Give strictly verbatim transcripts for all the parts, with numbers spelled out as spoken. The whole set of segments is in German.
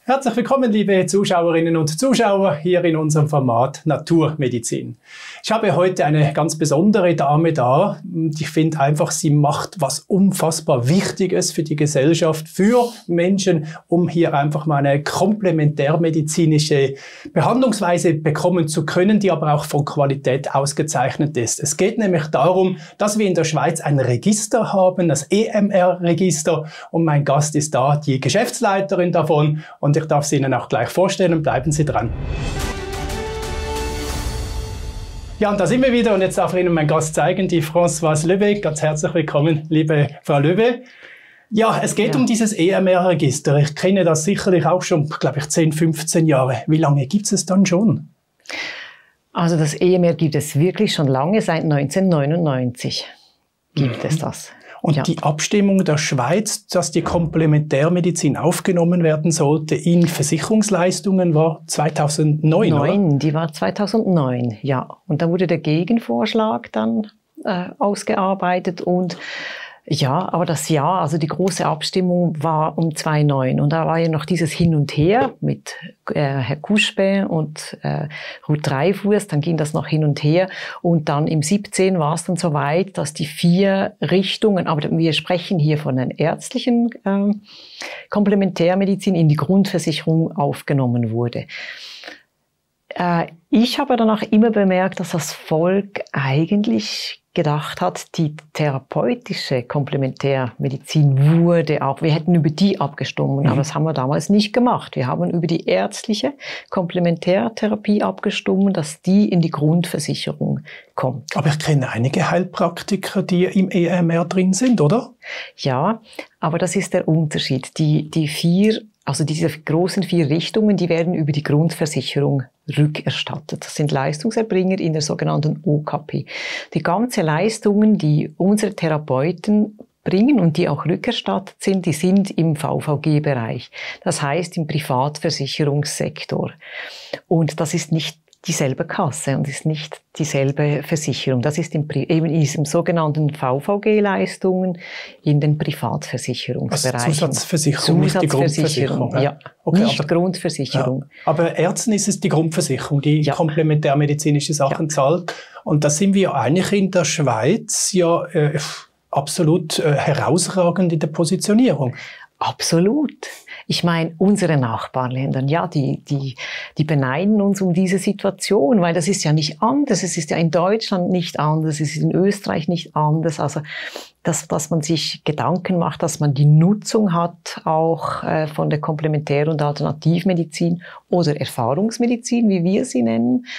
Herzlich willkommen, liebe Zuschauerinnen und Zuschauer, hier in unserem Format Naturmedizin. Ich habe heute eine ganz besondere Dame da. Ich finde einfach, sie macht was unfassbar Wichtiges für die Gesellschaft, für Menschen, um hier einfach mal eine komplementärmedizinische Behandlungsweise bekommen zu können, die aber auch von Qualität ausgezeichnet ist. Es geht nämlich darum, dass wir in der Schweiz ein Register haben, das E M R-Register, und mein Gast ist da die Geschäftsleiterin davon, und ich darf sie Ihnen auch gleich vorstellen. Bleiben Sie dran. Ja, und da sind wir wieder, und jetzt darf ich Ihnen meinen Gast zeigen, die Françoise Löwe. Ganz herzlich willkommen, liebe Frau Löwe. Ja, es geht ja. um dieses E M R-Register. Ich kenne das sicherlich auch schon, glaube ich, zehn, fünfzehn Jahre. Wie lange gibt es dann schon? Also das E M R gibt es wirklich schon lange, seit neunzehnhundertneunundneunzig gibt mhm. es das. Und ja. die Abstimmung der Schweiz, dass die Komplementärmedizin aufgenommen werden sollte in Versicherungsleistungen, war zweitausendneun, Neun, oder? Die war zweitausendneun, ja. Und da wurde der Gegenvorschlag dann äh, ausgearbeitet und ja, aber das Jahr, also die große Abstimmung war um zweitausendneun. Und da war ja noch dieses Hin und Her mit äh, Herr Kuschbe und äh, Ruth Dreifuss, dann ging das noch hin und her. Und dann im siebzehn war es dann so weit, dass die vier Richtungen, aber wir sprechen hier von einer ärztlichen äh, Komplementärmedizin, in die Grundversicherung aufgenommen wurde. Äh, ich habe danach immer bemerkt, dass das Volk eigentlich gedacht hat, die therapeutische Komplementärmedizin wurde auch, wir hätten über die abgestimmt, mhm. aber das haben wir damals nicht gemacht. Wir haben über die ärztliche Komplementärtherapie abgestimmt, dass die in die Grundversicherung kommt. Aber ich kenne einige Heilpraktiker, die im E M R drin sind, oder? Ja, aber das ist der Unterschied. Die, die vier Also diese großen vier Richtungen, die werden über die Grundversicherung rückerstattet. Das sind Leistungserbringer in der sogenannten O K P. Die ganzen Leistungen, die unsere Therapeuten bringen und die auch rückerstattet sind, die sind im V V G-Bereich. Das heißt im Privatversicherungssektor. Und das ist nicht dieselbe Kasse und ist nicht dieselbe Versicherung. Das ist im, eben in diesem sogenannten V V G-Leistungen in den Privatversicherungsbereichen. Also Zusatzversicherung, nicht die Grundversicherung. Ja, ja. Okay, nicht aber, Grundversicherung. Ja. Aber Ärzten ist es die Grundversicherung, die ja. komplementärmedizinische Sachen ja. zahlt. Und da sind wir eigentlich in der Schweiz ja äh, absolut äh, herausragend in der Positionierung. Absolut. Ich meine, unsere Nachbarländer, ja, die, die, die beneiden uns um diese Situation, weil das ist ja nicht anders. Es ist ja in Deutschland nicht anders, es ist in Österreich nicht anders. Also, dass, dass man sich Gedanken macht, dass man die Nutzung hat, auch äh, von der Komplementär- und Alternativmedizin oder Erfahrungsmedizin, wie wir sie nennen.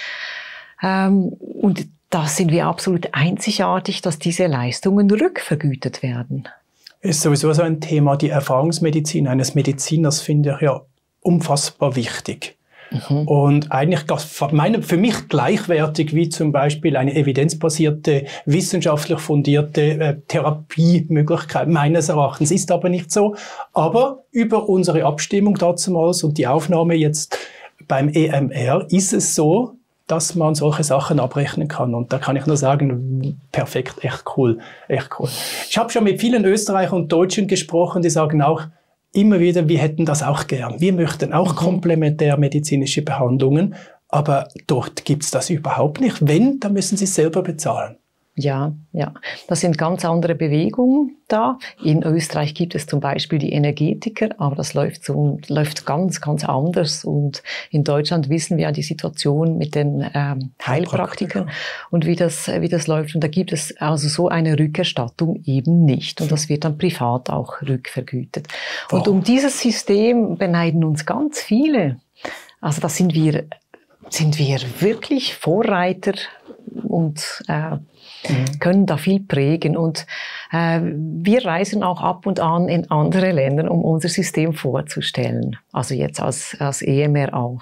Ähm, und da sind wir absolut einzigartig, dass diese Leistungen rückvergütet werden. Ist sowieso so ein Thema, die Erfahrungsmedizin eines Mediziners finde ich ja unfassbar wichtig. Mhm. Und eigentlich meine, für mich gleichwertig wie zum Beispiel eine evidenzbasierte, wissenschaftlich fundierte äh, Therapiemöglichkeit meines Erachtens. Ist aber nicht so. Aber über unsere Abstimmung damals und die Aufnahme jetzt beim E M R ist es so, dass man solche Sachen abrechnen kann. Und da kann ich nur sagen, perfekt, echt cool, echt cool. Ich habe schon mit vielen Österreichern und Deutschen gesprochen, die sagen auch immer wieder, wir hätten das auch gern. Wir möchten auch komplementärmedizinische Behandlungen, aber dort gibt's das überhaupt nicht. Wenn, dann müssen sie es selber bezahlen. Ja, ja. Das sind ganz andere Bewegungen da. In Österreich gibt es zum Beispiel die Energetiker, aber das läuft so, läuft ganz, ganz anders. Und in Deutschland wissen wir ja die Situation mit den ähm, Heilpraktikern und wie das, wie das läuft. Und da gibt es also so eine Rückerstattung eben nicht. Und das wird dann privat auch rückvergütet. Und um dieses System beneiden uns ganz viele. Also da sind wir, sind wir wirklich Vorreiter und äh, Mhm. können da viel prägen. Und äh, wir reisen auch ab und an in andere Länder, um unser System vorzustellen. Also jetzt als, als E M R auch.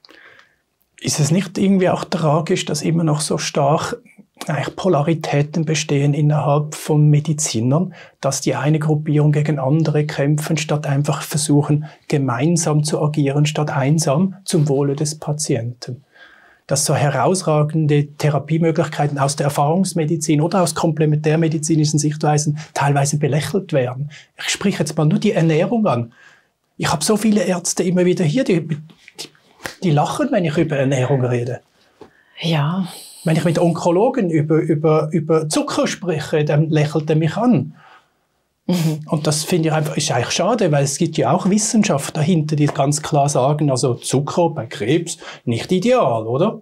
Ist es nicht irgendwie auch tragisch, dass immer noch so stark eigentlich Polaritäten bestehen innerhalb von Medizinern, dass die eine Gruppierung gegen andere kämpfen, statt einfach versuchen, gemeinsam zu agieren, statt einsam zum Wohle des Patienten? Dass so herausragende Therapiemöglichkeiten aus der Erfahrungsmedizin oder aus komplementärmedizinischen Sichtweisen teilweise belächelt werden. Ich spreche jetzt mal nur die Ernährung an. Ich habe so viele Ärzte immer wieder hier, die, die, die lachen, wenn ich über Ernährung rede. Ja. Wenn ich mit Onkologen über, über, über Zucker spreche, dann lächelt er mich an. Mhm. Und das finde ich einfach, ist eigentlich schade, weil es gibt ja auch Wissenschaft dahinter, die ganz klar sagen, also Zucker bei Krebs nicht ideal, oder?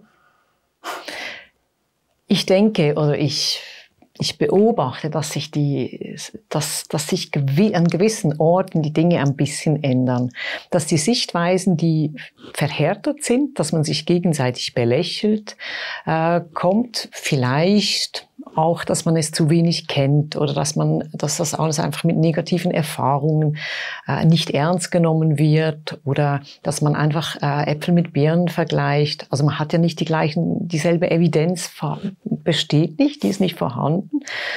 Ich denke, oder ich, ich beobachte, dass sich, die, dass, dass sich an gewissen Orten die Dinge ein bisschen ändern. Dass die Sichtweisen, die verhärtet sind, dass man sich gegenseitig belächelt, äh, kommt vielleicht auch, dass man es zu wenig kennt oder dass man, dass das alles einfach mit negativen Erfahrungen äh, nicht ernst genommen wird oder dass man einfach äh, Äpfel mit Birnen vergleicht. Also man hat ja nicht die gleichen, dieselbe Evidenz besteht nicht, die ist nicht vorhanden.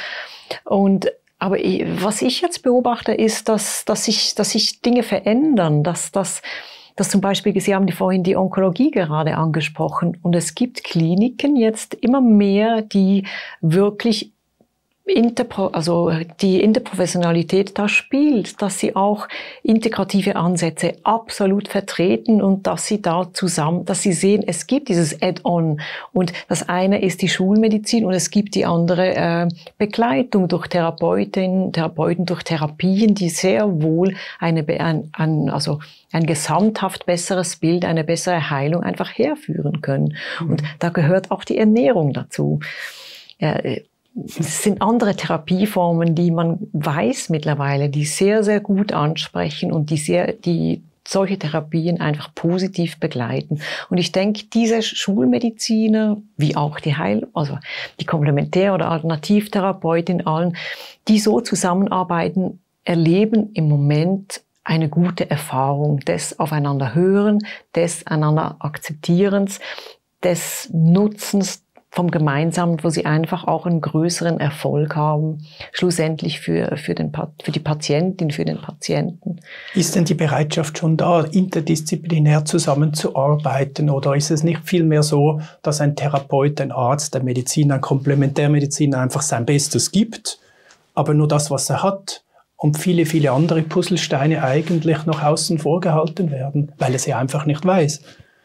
Und aber ich, was ich jetzt beobachte, ist, dass, dass sich, dass sich Dinge verändern, dass, dass dass zum Beispiel, Sie haben die vorhin die Onkologie gerade angesprochen, und es gibt Kliniken jetzt immer mehr, die wirklich Interpro, also die Interprofessionalität da spielt, dass sie auch integrative Ansätze absolut vertreten und dass sie da zusammen, dass sie sehen, es gibt dieses Add-on und das eine ist die Schulmedizin und es gibt die andere äh, Begleitung durch Therapeutinnen, Therapeuten, durch Therapien, die sehr wohl eine, ein, ein, also ein gesamthaft besseres Bild, eine bessere Heilung einfach herführen können. Mhm. Und da gehört auch die Ernährung dazu. Äh, Es sind andere Therapieformen, die man weiß mittlerweile, die sehr, sehr gut ansprechen und die sehr, die solche Therapien einfach positiv begleiten. Und ich denke, diese Schulmediziner, wie auch die Heil, also die Komplementär- oder Alternativtherapeutin allen, die so zusammenarbeiten, erleben im Moment eine gute Erfahrung des Aufeinanderhören, des einander Akzeptierens, des Nutzens vom Gemeinsamen, wo sie einfach auch einen größeren Erfolg haben, schlussendlich für, für, den, für die Patientin, für den Patienten. Ist denn die Bereitschaft schon da, interdisziplinär zusammenzuarbeiten, oder ist es nicht vielmehr so, dass ein Therapeut, ein Arzt, ein Mediziner, ein Komplementärmediziner einfach sein Bestes gibt, aber nur das, was er hat, und viele, viele andere Puzzlesteine eigentlich noch außen vor gehalten werden, weil er sie einfach nicht weiß?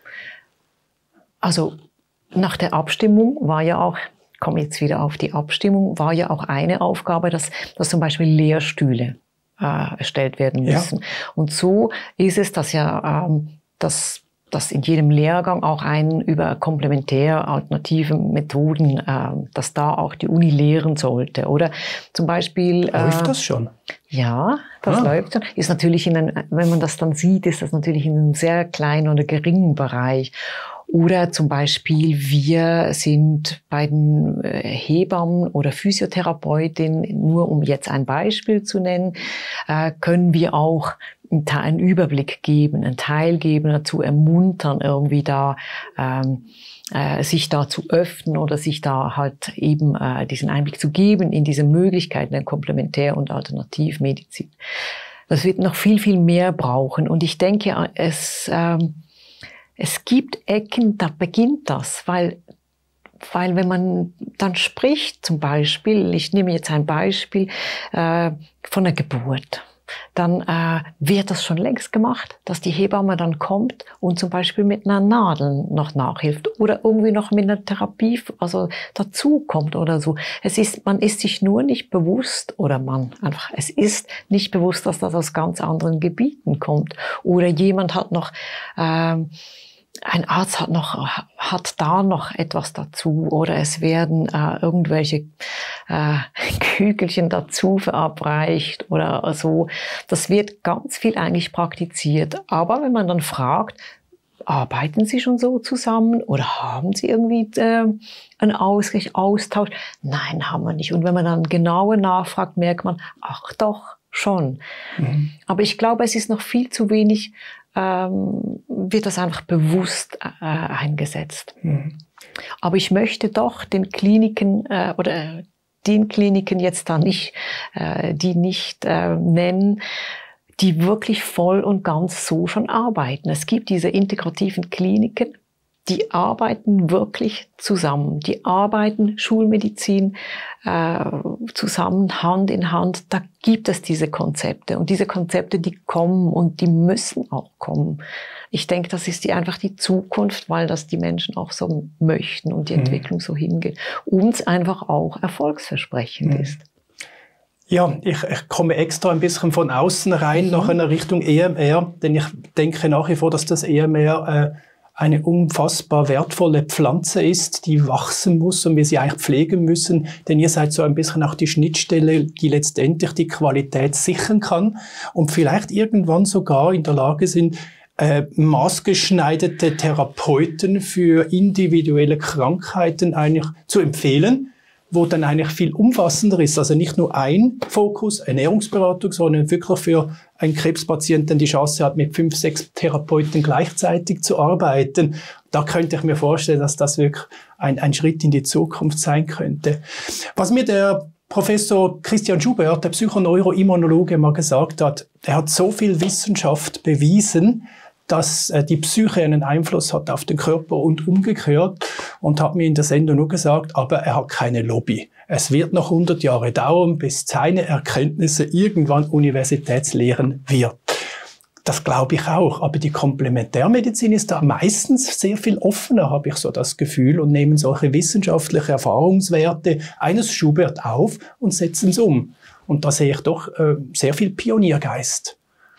Also nach der Abstimmung war ja auch, ich komme jetzt wieder auf die Abstimmung, war ja auch eine Aufgabe, dass, dass zum Beispiel Lehrstühle äh, erstellt werden müssen. Ja. Und so ist es, dass ja, ähm, dass, dass in jedem Lehrgang auch ein über komplementär alternative Methoden, äh, dass da auch die Uni lehren sollte. Oder zum Beispiel... Läuft äh, das schon? Ja, das ah. läuft schon. Ist natürlich in einem, wenn man das dann sieht, ist das natürlich in einem sehr kleinen oder geringen Bereich. Oder zum Beispiel, wir sind bei den Hebammen oder Physiotherapeutinnen, nur um jetzt ein Beispiel zu nennen, äh, können wir auch einen Überblick geben, einen Teil geben, dazu ermuntern, irgendwie da ähm, äh, sich da zu öffnen oder sich da halt eben äh, diesen Einblick zu geben in diese Möglichkeiten der Komplementär- und Alternativmedizin. Das wird noch viel, viel mehr brauchen. Und ich denke, es... Ähm, Es gibt Ecken, da beginnt das, weil, weil wenn man dann spricht, zum Beispiel, ich nehme jetzt ein Beispiel äh, von der Geburt, dann äh, wird das schon längst gemacht, dass die Hebamme dann kommt und zum Beispiel mit einer Nadel noch nachhilft oder irgendwie noch mit einer Therapie, also dazu kommt oder so. Es ist, man ist sich nur nicht bewusst, oder man einfach, es ist nicht bewusst, dass das aus ganz anderen Gebieten kommt. Oder jemand hat noch, ähm, ein Arzt hat noch, hat da noch etwas dazu, oder es werden äh, irgendwelche äh, Kügelchen dazu verabreicht oder so. Das wird ganz viel eigentlich praktiziert. Aber wenn man dann fragt, arbeiten Sie schon so zusammen oder haben Sie irgendwie äh, einen Austausch? Nein, haben wir nicht. Und wenn man dann genauer nachfragt, merkt man, ach doch, schon. Mhm. Aber ich glaube, es ist noch viel zu wenig, ähm, wird das einfach bewusst äh, eingesetzt. Mhm. Aber ich möchte doch den Kliniken äh, oder äh, den Kliniken jetzt da nicht, äh, die nicht äh, nennen, die wirklich voll und ganz so schon arbeiten. Es gibt diese integrativen Kliniken, die arbeiten wirklich zusammen. Die arbeiten Schulmedizin äh, zusammen, Hand in Hand. Da gibt es diese Konzepte. Und diese Konzepte, die kommen und die müssen auch kommen. Ich denke, das ist die, einfach die Zukunft, weil das die Menschen auch so möchten und die mhm. Entwicklung so hingeht. Und es einfach auch erfolgsversprechend mhm. ist. Ja, ich, ich komme extra ein bisschen von außen rein, mhm. nach einer Richtung E M R, denn ich denke nach wie vor, dass das E M R äh, eine unfassbar wertvolle Pflanze ist, die wachsen muss und wir sie eigentlich pflegen müssen, denn ihr seid so ein bisschen auch die Schnittstelle, die letztendlich die Qualität sichern kann und vielleicht irgendwann sogar in der Lage sind, äh, maßgeschneiderte Therapeuten für individuelle Krankheiten eigentlich zu empfehlen, wo dann eigentlich viel umfassender ist. Also nicht nur ein Fokus, Ernährungsberatung, sondern wirklich für einen Krebspatienten die Chance hat, mit fünf, sechs Therapeuten gleichzeitig zu arbeiten. Da könnte ich mir vorstellen, dass das wirklich ein, ein Schritt in die Zukunft sein könnte. Was mir der Professor Christian Schubert, der Psychoneuroimmunologe, mal gesagt hat, er hat so viel Wissenschaft bewiesen, dass äh, die Psyche einen Einfluss hat auf den Körper und umgekehrt und hat mir in der Sendung nur gesagt, aber er hat keine Lobby. Es wird noch hundert Jahre dauern, bis seine Erkenntnisse irgendwann Universitätslehren wird. Das glaube ich auch, aber die Komplementärmedizin ist da meistens sehr viel offener, habe ich so das Gefühl, und nehmen solche wissenschaftliche Erfahrungswerte eines Schubert auf und setzen es um. Und da sehe ich doch äh, sehr viel Pioniergeist.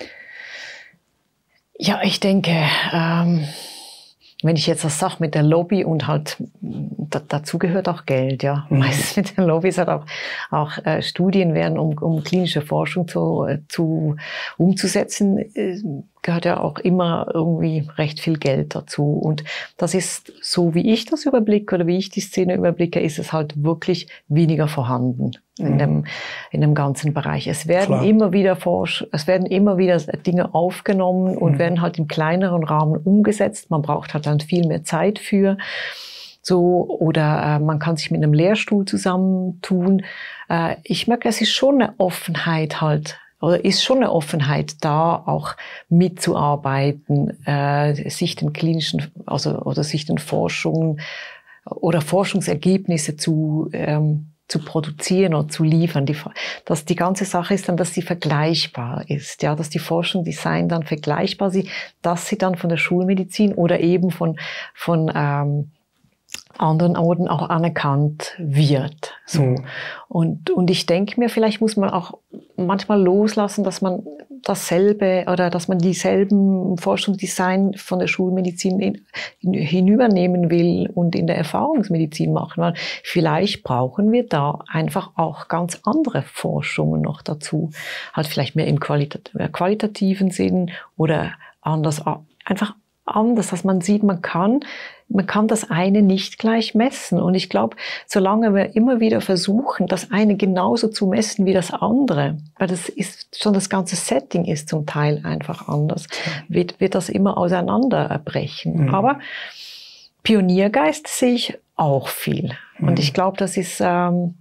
Ja, ich denke, ähm, wenn ich jetzt das sage mit der Lobby und halt, da, dazu gehört auch Geld, ja. Mhm. Meistens mit der Lobby ist halt auch, auch äh, Studien werden, um, um klinische Forschung zu, äh, zu umzusetzen, äh, gehört ja auch immer irgendwie recht viel Geld dazu. Und das ist, so wie ich das überblicke oder wie ich die Szene überblicke, ist es halt wirklich weniger vorhanden in dem, in dem ganzen Bereich. Es werden Klar. immer wieder Forsch, es werden immer wieder Dinge aufgenommen und mhm. werden halt im kleineren Rahmen umgesetzt. Man braucht halt dann viel mehr Zeit für. So, oder äh, man kann sich mit einem Lehrstuhl zusammentun. Äh, ich merke, es ist schon eine Offenheit halt, oder ist schon eine Offenheit da, auch mitzuarbeiten, äh, sich den klinischen, also oder sich den Forschungen oder Forschungsergebnisse zu ähm, zu produzieren oder zu liefern. Die, dass die ganze Sache ist dann, dass sie vergleichbar ist, ja, dass die Forschung, Design dann vergleichbar ist, dass sie dann von der Schulmedizin oder eben von von ähm, anderen Orten auch anerkannt wird. So. Mhm. Und, und ich denke mir, vielleicht muss man auch manchmal loslassen, dass man dasselbe oder dass man dieselben Forschungsdesign von der Schulmedizin in, in, hinübernehmen will und in der Erfahrungsmedizin machen. Weil vielleicht brauchen wir da einfach auch ganz andere Forschungen noch dazu. Halt vielleicht mehr im qualitat- qualitativen Sinn oder anders, einfach anders, dass man sieht, man kann Man kann das eine nicht gleich messen. Und ich glaube, solange wir immer wieder versuchen, das eine genauso zu messen wie das andere, weil das ist schon das ganze Setting ist zum Teil einfach anders, wird, wird das immer auseinanderbrechen. Mhm. Aber Pioniergeist sehe ich auch viel. Mhm. Und ich glaube, das ist, ähm,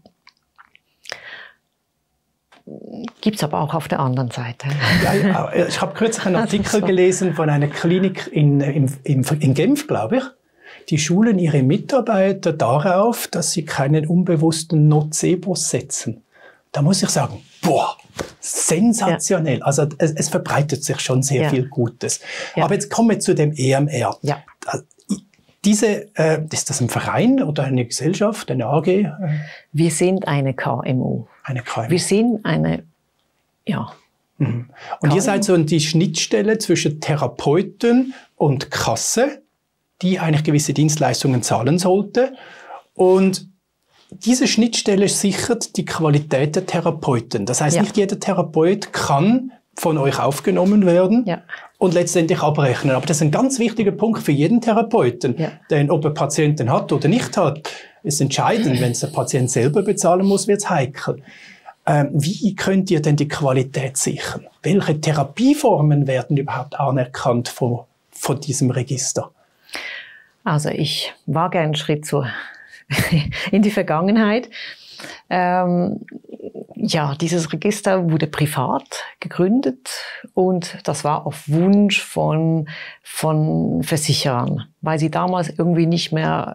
gibt's aber auch auf der anderen Seite. Ja, ja, ich habe kürzlich einen Artikel so. gelesen von einer Klinik in, in, in, in Genf, glaube ich. Die schulen ihre Mitarbeiter darauf, dass sie keinen unbewussten Nocebo setzen. Da muss ich sagen, boah, sensationell. Ja. Also es, es verbreitet sich schon sehr ja. viel Gutes. Ja. Aber jetzt kommen wir zu dem E M R. Ja. Diese, äh, ist das ein Verein oder eine Gesellschaft, eine A G? Wir sind eine K M U. Eine K M U. Wir sind eine, ja. Mhm. Und K M U. Ihr seid so die Schnittstelle zwischen Therapeuten und Kasse, die eigentlich gewisse Dienstleistungen zahlen sollte. Und diese Schnittstelle sichert die Qualität der Therapeuten. Das heißt, ja. nicht jeder Therapeut kann von euch aufgenommen werden ja. und letztendlich abrechnen. Aber das ist ein ganz wichtiger Punkt für jeden Therapeuten. Ja. Denn ob er Patienten hat oder nicht hat, ist entscheidend. Wenn es der Patient selber bezahlen muss, wird es heikel. Ähm, wie könnt ihr denn die Qualität sichern? Welche Therapieformen werden überhaupt anerkannt von, von diesem Register? Also ich wage einen Schritt zu in die Vergangenheit. Ähm, ja, dieses Register wurde privat gegründet und das war auf Wunsch von, von Versicherern, weil sie damals irgendwie nicht mehr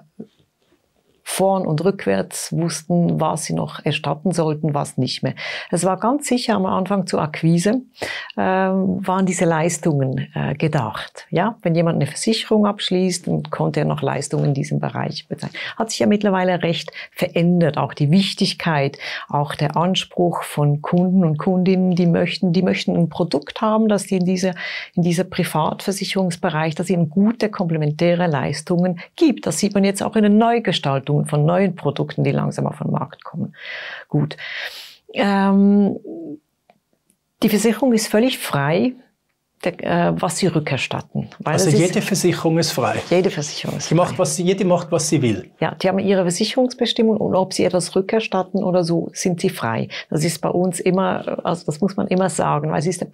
vorn und rückwärts wussten, was sie noch erstatten sollten, was nicht mehr. Es war ganz sicher am Anfang zur Akquise, äh, waren diese Leistungen äh, gedacht. Ja, wenn jemand eine Versicherung abschließt, dann konnte er noch Leistungen in diesem Bereich bezahlen. Hat sich ja mittlerweile recht verändert. Auch die Wichtigkeit, auch der Anspruch von Kunden und Kundinnen, die möchten, die möchten ein Produkt haben, dass die in dieser, in dieser Privatversicherungsbereich, dass ihnen gute komplementäre Leistungen gibt. Das sieht man jetzt auch in der Neugestaltung von neuen Produkten, die langsam auf den Markt kommen. Gut. Ähm, die Versicherung ist völlig frei, der, äh, was sie rückerstatten. Weil also jede ist, Versicherung ist frei? Jede Versicherung ist die frei. Macht, was sie, jede macht, was sie will? Ja, die haben ihre Versicherungsbestimmung und ob sie etwas rückerstatten oder so, sind sie frei. Das ist bei uns immer, also das muss man immer sagen, weil es ist der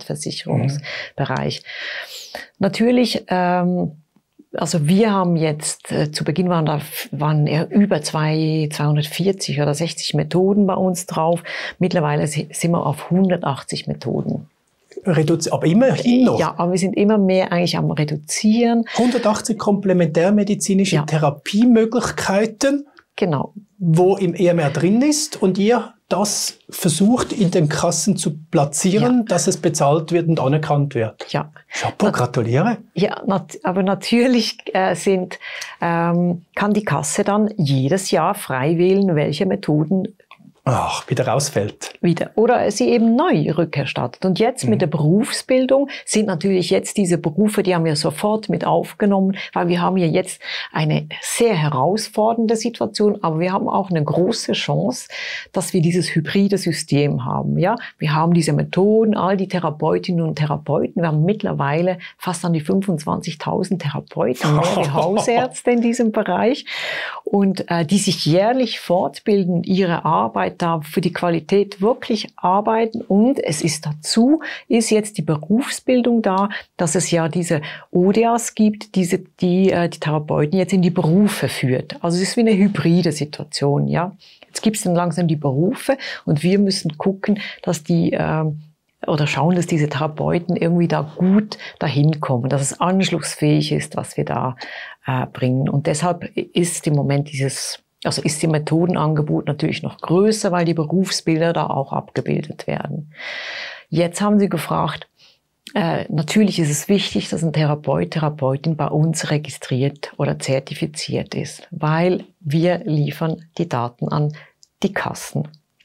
Privatversicherungsbereich. Mhm. Natürlich, ähm, also wir haben jetzt, äh, zu Beginn waren da waren ja über zwei, zweihundertvierzig oder sechzig Methoden bei uns drauf. Mittlerweile sind wir auf hundertachtzig Methoden. Reduzi- aber immerhin noch? Ja, aber wir sind immer mehr eigentlich am Reduzieren. hundertachtzig komplementärmedizinische ja. Therapiemöglichkeiten, genau, wo im E M R drin ist und ihr das versucht in den Kassen zu platzieren, ja. dass es bezahlt wird und anerkannt wird. Ja. Chapeau, Na, gratuliere. Ja, nat- aber natürlich äh, sind, ähm, kann die Kasse dann jedes Jahr frei wählen, welche Methoden Ach, wieder rausfällt. Wieder. Oder sie eben neu rückerstattet. Und jetzt mhm. mit der Berufsbildung sind natürlich jetzt diese Berufe, die haben wir sofort mit aufgenommen, weil wir haben ja jetzt eine sehr herausfordernde Situation, aber wir haben auch eine große Chance, dass wir dieses hybride System haben. Ja, wir haben diese Methoden, all die Therapeutinnen und Therapeuten. Wir haben mittlerweile fast an die fünfundzwanzigtausend Therapeuten, mehrere Hausärzte in diesem Bereich und äh, die sich jährlich fortbilden, ihre Arbeit da für die Qualität wirklich arbeiten. Und es ist dazu, ist jetzt die Berufsbildung da, dass es ja diese O D As gibt, diese, die äh, die Therapeuten jetzt in die Berufe führt. Also es ist wie eine hybride Situation, ja. Jetzt gibt es dann langsam die Berufe und wir müssen gucken, dass die äh, oder schauen, dass diese Therapeuten irgendwie da gut dahin kommen, dass es anschlussfähig ist, was wir da äh, bringen. Und deshalb ist im Moment dieses Also ist die Methodenangebot natürlich noch größer, weil die Berufsbilder da auch abgebildet werden. Jetzt haben Sie gefragt, äh, natürlich ist es wichtig, dass ein Therapeut, Therapeutin bei uns registriert oder zertifiziert ist, weil wir liefern die Daten an die Kassen.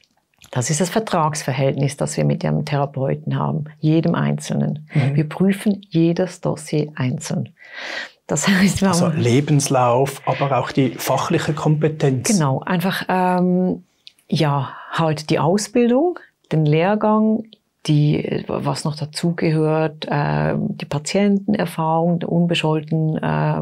Das ist das Vertragsverhältnis, das wir mit dem Therapeuten haben, jedem Einzelnen. Mhm. Wir prüfen jedes Dossier einzeln. Das heißt, wir also haben Lebenslauf, aber auch die fachliche Kompetenz. Genau, einfach ähm, ja halt die Ausbildung, den Lehrgang, die was noch dazugehört, äh, die Patientenerfahrung, der unbescholten, äh,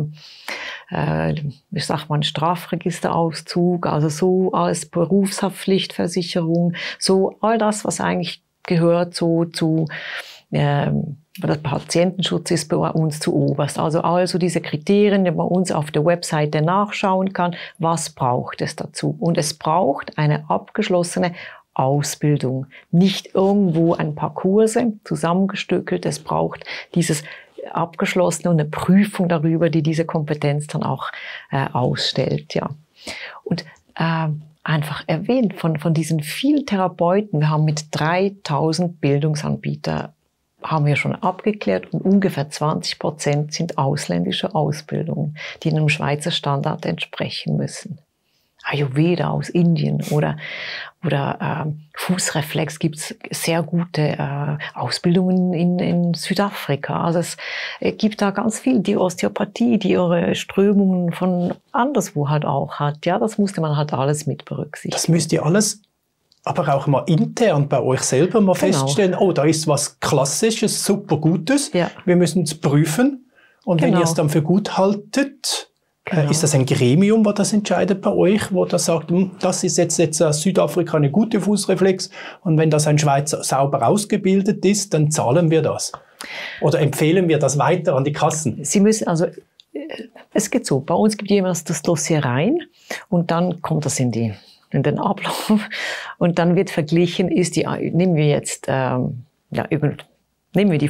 äh, wie sagt man, Strafregisterauszug, also so als Berufshaftpflichtversicherung, so all das, was eigentlich gehört so zu äh, der Patientenschutz ist bei uns zu oberst. Also also diese Kriterien, die man uns auf der Webseite nachschauen kann, was braucht es dazu? Und es braucht eine abgeschlossene Ausbildung. Nicht irgendwo ein paar Kurse zusammengestückelt. Es braucht dieses abgeschlossene und eine Prüfung darüber, die diese Kompetenz dann auch äh, ausstellt. Ja. Und äh, einfach erwähnt von, von diesen vielen Therapeuten, wir haben mit dreitausend Bildungsanbietern haben wir schon abgeklärt und ungefähr zwanzig Prozent sind ausländische Ausbildungen, die einem Schweizer Standard entsprechen müssen. Ayurveda aus Indien oder, oder äh, Fußreflex gibt's sehr gute äh, Ausbildungen in, in Südafrika. Also es äh, gibt da ganz viel. Die Osteopathie, die ihre Strömungen von anderswo halt auch hat. Ja, das musste man halt alles mit berücksichtigen. Das müsst ihr alles aber auch mal intern bei euch selber mal genau. feststellen, oh, da ist was Klassisches, super Gutes. Ja. Wir müssen es prüfen. Und genau. wenn ihr es dann für gut haltet, genau. äh, ist das ein Gremium, das das entscheidet bei euch, wo das sagt, das ist jetzt, jetzt äh, Südafrika eine gute Fußreflex. Und wenn das ein Schweizer sauber ausgebildet ist, dann zahlen wir das. Oder empfehlen wir das weiter an die Kassen? Sie müssen also, es geht so, bei uns gibt jemand das Dossier rein und dann kommt das in die in den Ablauf. Und dann wird verglichen, ist die, nehmen wir jetzt, ähm, ja, nehmen wir die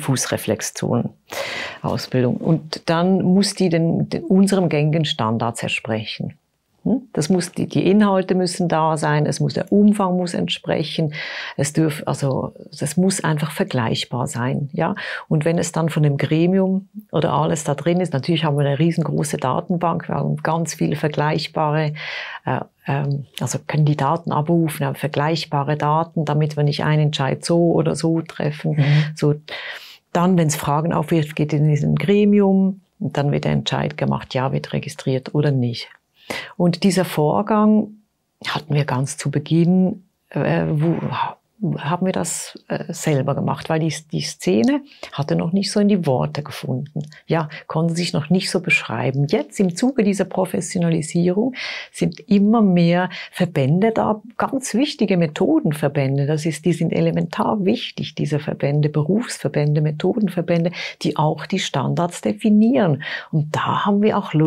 Fußreflexzonen-Ausbildung. Und dann muss die den, den unserem gängigen Standards entsprechen. Das muss, die, die Inhalte müssen da sein, es muss, der Umfang muss entsprechen, es dürf, also, das muss einfach vergleichbar sein, ja. Und wenn es dann von dem Gremium oder alles da drin ist, natürlich haben wir eine riesengroße Datenbank, wir haben ganz viele vergleichbare, äh, ähm, also können die Daten abrufen, haben vergleichbare Daten, damit wir nicht einen Entscheid so oder so treffen, mhm. so. Dann, wenn es Fragen aufwirft, geht es in diesen Gremium und dann wird der Entscheid gemacht, ja, wird registriert oder nicht. Und dieser Vorgang hatten wir ganz zu Beginn, äh, wo, haben wir das äh, selber gemacht, weil die, die Szene hatte noch nicht so in die Worte gefunden. Ja, konnte sich noch nicht so beschreiben. Jetzt im Zuge dieser Professionalisierung sind immer mehr Verbände da, ganz wichtige Methodenverbände. Das ist, die sind elementar wichtig, diese Verbände, Berufsverbände, Methodenverbände, die auch die Standards definieren. Und da haben wir auch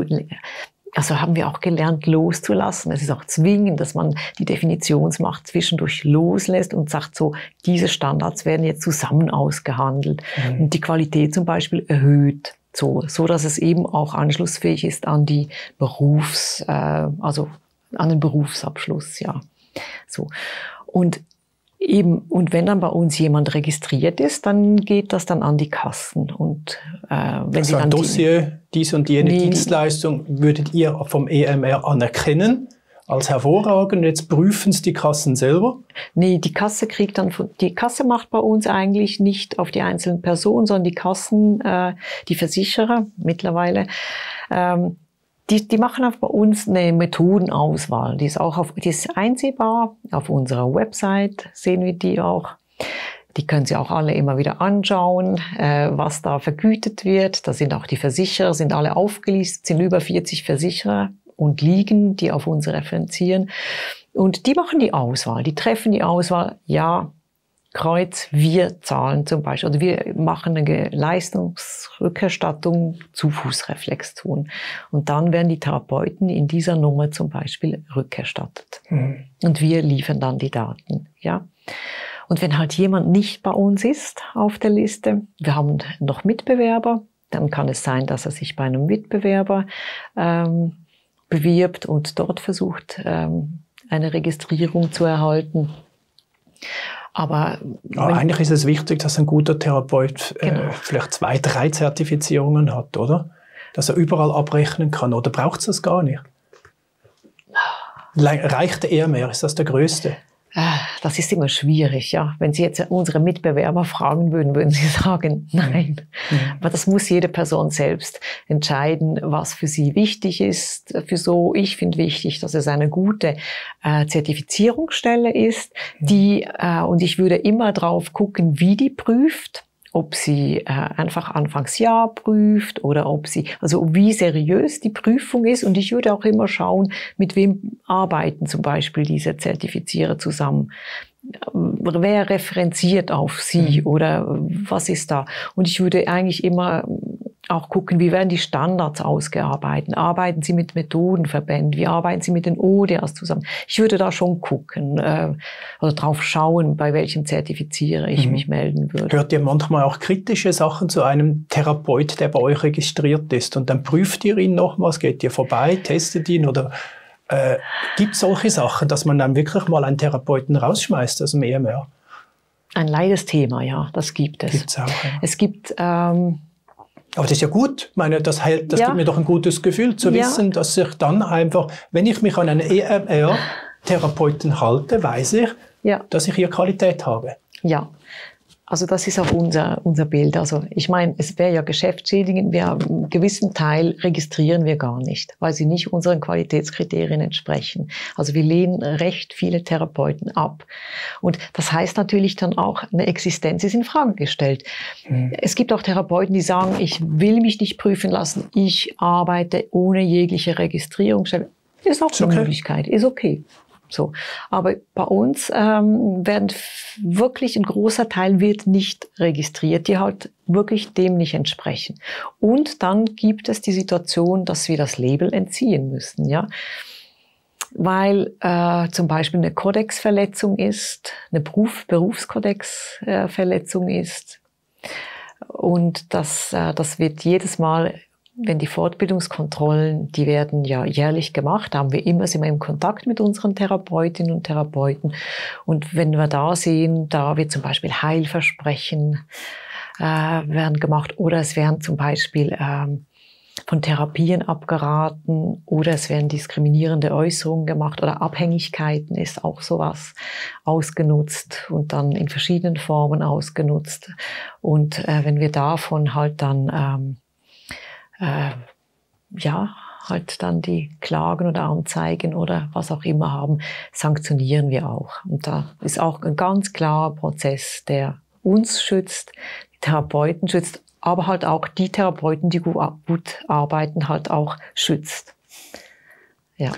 Also haben wir auch gelernt, loszulassen. Es ist auch zwingend, dass man die Definitionsmacht zwischendurch loslässt und sagt so, diese Standards werden jetzt zusammen ausgehandelt. Mhm. Und die Qualität zum Beispiel erhöht. So, so dass es eben auch anschlussfähig ist an die Berufs, äh, also an den Berufsabschluss, ja. So. Und Eben, und wenn dann bei uns jemand registriert ist, dann geht das dann an die Kassen. Und, äh, wenn also dann ein Dossier, die, dies und jene nee, Dienstleistung würdet ihr vom E M R anerkennen als hervorragend. Jetzt prüfen es die Kassen selber? Nee, die Kasse kriegt dann, die Kasse macht bei uns eigentlich nicht auf die einzelnen Personen, sondern die Kassen, äh, die Versicherer mittlerweile, ähm, Die, die machen auch bei uns eine Methodenauswahl. Die ist auch auf, die ist einsehbar. Auf unserer Website sehen wir die auch. Die können Sie auch alle immer wieder anschauen, äh, was da vergütet wird. Da sind auch die Versicherer, sind alle aufgelistet, sind über vierzig Versicherer und Ligen, die auf uns referenzieren. Und die machen die Auswahl. Die treffen die Auswahl, ja, Kreuz, wir zahlen zum Beispiel, oder wir machen eine Leistungsrückerstattung zu Fußreflexzonen. Und dann werden die Therapeuten in dieser Nummer zum Beispiel rückerstattet. Mhm. Und wir liefern dann die Daten, ja. Und wenn halt jemand nicht bei uns ist auf der Liste, wir haben noch Mitbewerber, dann kann es sein, dass er sich bei einem Mitbewerber ähm, bewirbt und dort versucht, ähm, eine Registrierung zu erhalten. Aber, Aber eigentlich ist es wichtig, dass ein guter Therapeut genau. äh, vielleicht zwei, drei Zertifizierungen hat, oder? Dass er überall abrechnen kann. Oder braucht es das gar nicht? Reicht der E M R? Ist das der größte? Das ist immer schwierig, ja. Wenn Sie jetzt unsere Mitbewerber fragen würden, würden sie sagen, nein. Mhm. Aber das muss jede Person selbst entscheiden, was für sie wichtig ist. Für so, ich finde wichtig, dass es eine gute äh, Zertifizierungsstelle ist, die, äh, und ich würde immer drauf gucken, wie die prüft. Ob sie äh, einfach Anfangsjahr prüft oder ob sie, also wie seriös die Prüfung ist. Und ich würde auch immer schauen, mit wem arbeiten zum Beispiel diese Zertifizierer zusammen. Wer referenziert auf sie oder was ist da? Und ich würde eigentlich immer auch gucken, wie werden die Standards ausgearbeitet? Arbeiten sie mit Methodenverbänden? Wie arbeiten sie mit den O D As zusammen? Ich würde da schon gucken äh, oder drauf schauen, bei welchem Zertifizierer ich mhm. mich melden würde. Hört ihr manchmal auch kritische Sachen zu einem Therapeut, der bei euch registriert ist? Und dann prüft ihr ihn nochmals, geht ihr vorbei, testet ihn oder äh, gibt es solche Sachen, dass man dann wirklich mal einen Therapeuten rausschmeißt aus dem E M R? Ein leides Thema, ja, das gibt es. Gibt's auch, ja. Es gibt... Ähm, Aber das ist ja gut. Ich meine, das, hält, das ja. gibt mir doch ein gutes Gefühl zu ja. wissen, dass ich dann einfach, wenn ich mich an einen E M R-Therapeuten halte, weiß ich, ja. dass ich hier Qualität habe. Ja, also das ist auch unser, unser Bild. Also ich meine, es wäre ja geschäftsschädigend, wir haben einen gewissen Teil registrieren wir gar nicht, weil sie nicht unseren Qualitätskriterien entsprechen. Also wir lehnen recht viele Therapeuten ab. Und das heißt natürlich dann auch, eine Existenz ist in Frage gestellt. Mhm. Es gibt auch Therapeuten, die sagen, ich will mich nicht prüfen lassen, ich arbeite ohne jegliche Registrierungsstelle. Ist auch eine okay. Möglichkeit, ist okay. So, aber bei uns ähm, werden wirklich ein großer Teil wird nicht registriert, die halt wirklich dem nicht entsprechen. Und dann gibt es die Situation, dass wir das Label entziehen müssen, ja. weil äh, zum Beispiel eine Kodexverletzung ist, eine Beruf, Berufskodex-Verletzung ist. Und das, äh, das wird jedes Mal, wenn die Fortbildungskontrollen, die werden ja jährlich gemacht, da haben wir immer, sind wir im Kontakt mit unseren Therapeutinnen und Therapeuten. Und wenn wir da sehen, da wird zum Beispiel Heilversprechen äh, werden gemacht oder es werden zum Beispiel ähm, von Therapien abgeraten oder es werden diskriminierende Äußerungen gemacht oder Abhängigkeiten ist auch sowas ausgenutzt und dann in verschiedenen Formen ausgenutzt. Und äh, wenn wir davon halt dann ähm, äh, ja halt dann die Klagen oder Anzeigen oder was auch immer haben, sanktionieren wir auch. Und da ist auch ein ganz klarer Prozess, der uns schützt, die Therapeuten schützt, aber halt auch die Therapeuten, die gut arbeiten, halt auch schützt. Ja.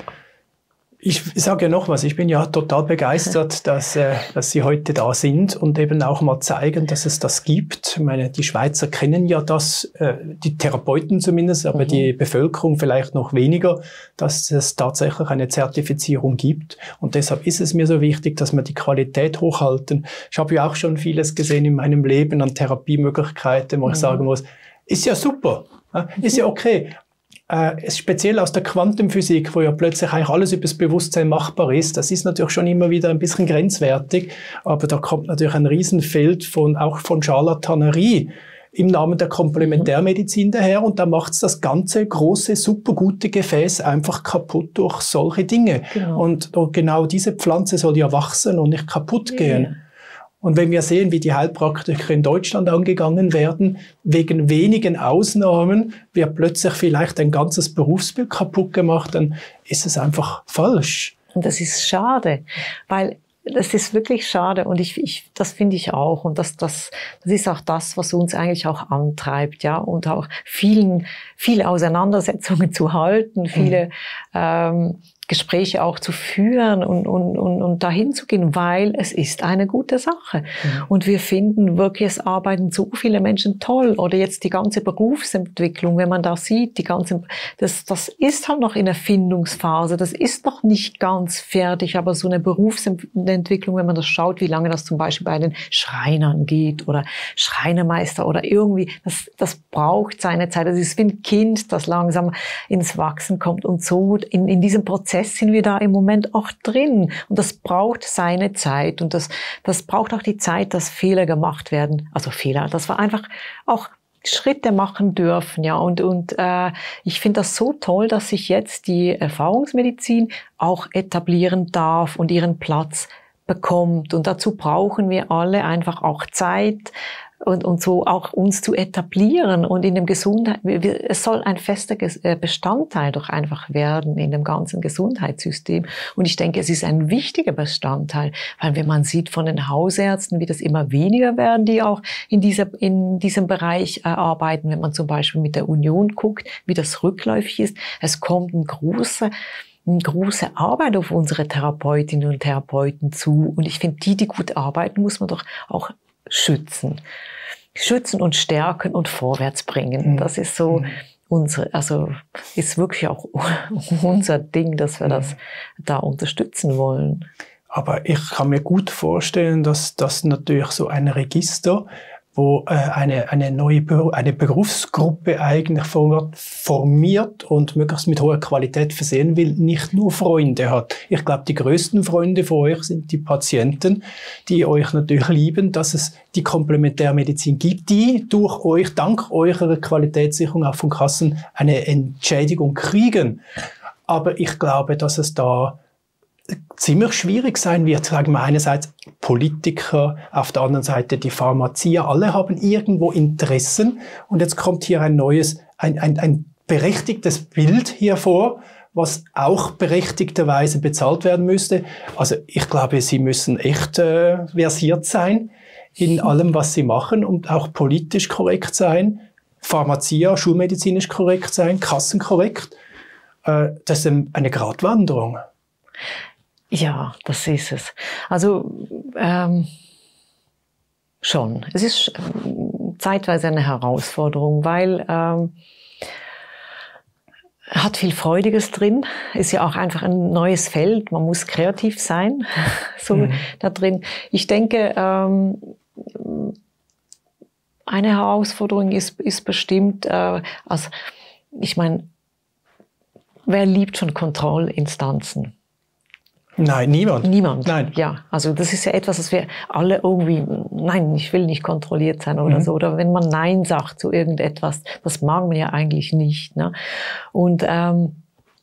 Ich sage ja noch was, ich bin ja total begeistert, dass, äh, dass Sie heute da sind und eben auch mal zeigen, dass es das gibt. Ich meine, die Schweizer kennen ja das, äh, die Therapeuten zumindest, aber mhm. die Bevölkerung vielleicht noch weniger, dass es tatsächlich eine Zertifizierung gibt. Und deshalb ist es mir so wichtig, dass wir die Qualität hochhalten. Ich habe ja auch schon vieles gesehen in meinem Leben an Therapiemöglichkeiten, wo mhm. ich sagen muss, ist ja super, ist ja okay. Äh, speziell aus der Quantenphysik, wo ja plötzlich eigentlich alles über das Bewusstsein machbar ist, das ist natürlich schon immer wieder ein bisschen grenzwertig, aber da kommt natürlich ein Riesenfeld von, auch von Scharlatanerie im Namen der Komplementärmedizin daher und da macht's das ganze große, supergute Gefäß einfach kaputt durch solche Dinge. Genau. Und, und genau diese Pflanze soll ja wachsen und nicht kaputt gehen. Yeah. Und wenn wir sehen, wie die Heilpraktiker in Deutschland angegangen werden, wegen wenigen Ausnahmen wird plötzlich vielleicht ein ganzes Berufsbild kaputt gemacht, dann ist es einfach falsch. Und das ist schade, weil das ist wirklich schade und ich, ich, das finde ich auch und das, das, das ist auch das, was uns eigentlich auch antreibt, ja, und auch vielen, viele Auseinandersetzungen zu halten, viele mhm. ähm, Gespräche auch zu führen und, und, und, und dahin zu gehen, weil es ist eine gute Sache. Mhm. Und wir finden wirklich, es arbeiten so viele Menschen toll. Oder jetzt die ganze Berufsentwicklung, wenn man da sieht, die ganze, das, das ist halt noch in der Findungsphase, das ist noch nicht ganz fertig, aber so eine Berufsentwicklung, wenn man das schaut, wie lange das zum Beispiel bei den Schreinern geht oder Schreinermeister oder irgendwie, das, das braucht seine Zeit. Das ist wie ein Kind, das langsam ins Wachsen kommt und so in, in diesem Prozess sind wir da im Moment auch drin. Und das braucht seine Zeit. Und das, das braucht auch die Zeit, dass Fehler gemacht werden. Also Fehler, dass wir einfach auch Schritte machen dürfen. Ja. Und, und äh, ich finde das so toll, dass sich jetzt die Erfahrungsmedizin auch etablieren darf und ihren Platz bekommt. Und dazu brauchen wir alle einfach auch Zeit, und, und so auch uns zu etablieren und in dem Gesundheit, es soll ein fester Bestandteil doch einfach werden in dem ganzen Gesundheitssystem. Und ich denke, es ist ein wichtiger Bestandteil, weil wenn man sieht von den Hausärzten, wie das immer weniger werden, die auch in dieser, in diesem Bereich äh, arbeiten, wenn man zum Beispiel mit der Union guckt, wie das rückläufig ist, es kommt ein großer, eine große Arbeit auf unsere Therapeutinnen und Therapeuten zu. Und ich finde, die, die gut arbeiten, muss man doch auch schützen. Schützen und stärken und vorwärts bringen. Das ist so unsere, also ist wirklich auch unser Ding, dass wir das da unterstützen wollen. Aber ich kann mir gut vorstellen, dass das natürlich so ein Register, wo äh, eine, eine neue Beru- eine Berufsgruppe eigentlich formiert und möglichst mit hoher Qualität versehen will, nicht nur Freunde hat. Ich glaube, die größten Freunde von euch sind die Patienten, die euch natürlich lieben, dass es die Komplementärmedizin gibt, die durch euch, dank eurer Qualitätssicherung auch von Kassen eine Entschädigung kriegen. Aber ich glaube, dass es da ziemlich schwierig sein wird, sagen wir einerseits Politiker, auf der anderen Seite die Pharmazier, alle haben irgendwo Interessen und jetzt kommt hier ein neues, ein, ein, ein berechtigtes Bild hier vor, was auch berechtigterweise bezahlt werden müsste. Also ich glaube, Sie müssen echt äh, versiert sein in allem, was Sie machen und auch politisch korrekt sein, Pharmazier, schulmedizinisch korrekt sein, kassenkorrekt. Äh, das ist eine Gratwanderung. Ja, das ist es. Also ähm, schon. Es ist zeitweise eine Herausforderung, weil ähm, hat viel Freudiges drin, ist ja auch einfach ein neues Feld, man muss kreativ sein, so mhm. da drin. Ich denke, ähm, eine Herausforderung ist, ist bestimmt, äh, also ich meine, wer liebt schon Kontrollinstanzen? Nein, niemand. Niemand. Nein. Ja, also das ist ja etwas, was wir alle irgendwie, nein, ich will nicht kontrolliert sein oder mhm. so. Oder wenn man Nein sagt zu irgendetwas, das mag man ja eigentlich nicht. Ne? Und ähm,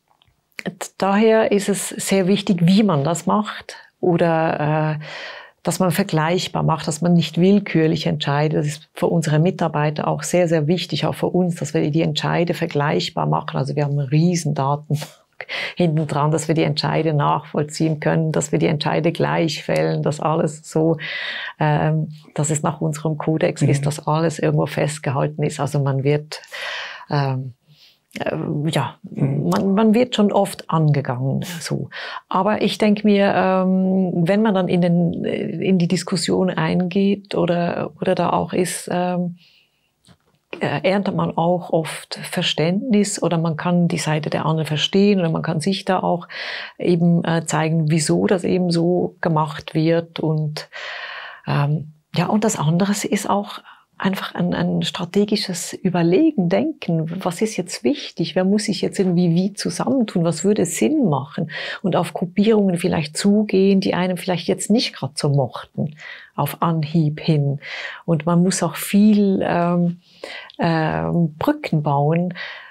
daher ist es sehr wichtig, wie man das macht oder äh, dass man vergleichbar macht, dass man nicht willkürlich entscheidet. Das ist für unsere Mitarbeiter auch sehr, sehr wichtig, auch für uns, dass wir die Entscheide vergleichbar machen. Also wir haben riesen Daten hinten dran, dass wir die Entscheide nachvollziehen können, dass wir die Entscheide gleich fällen, dass alles so, ähm, dass es nach unserem Kodex mhm. ist, dass alles irgendwo festgehalten ist. Also man wird, ähm, äh, ja, mhm. man, man wird schon oft angegangen, so. Aber ich denke mir, ähm, wenn man dann in den, in die Diskussion eingeht oder, oder da auch ist, ähm, erntet man auch oft Verständnis oder man kann die Seite der anderen verstehen oder man kann sich da auch eben äh, zeigen, wieso das eben so gemacht wird. Und ähm, ja, und das andere ist auch einfach ein, ein strategisches Überlegen, Denken. Was ist jetzt wichtig? Wer muss sich jetzt irgendwie wie zusammentun? Was würde Sinn machen? Und auf Gruppierungen vielleicht zugehen, die einem vielleicht jetzt nicht gerade so mochten, auf Anhieb hin. Und man muss auch viel ähm, ähm, Brücken bauen.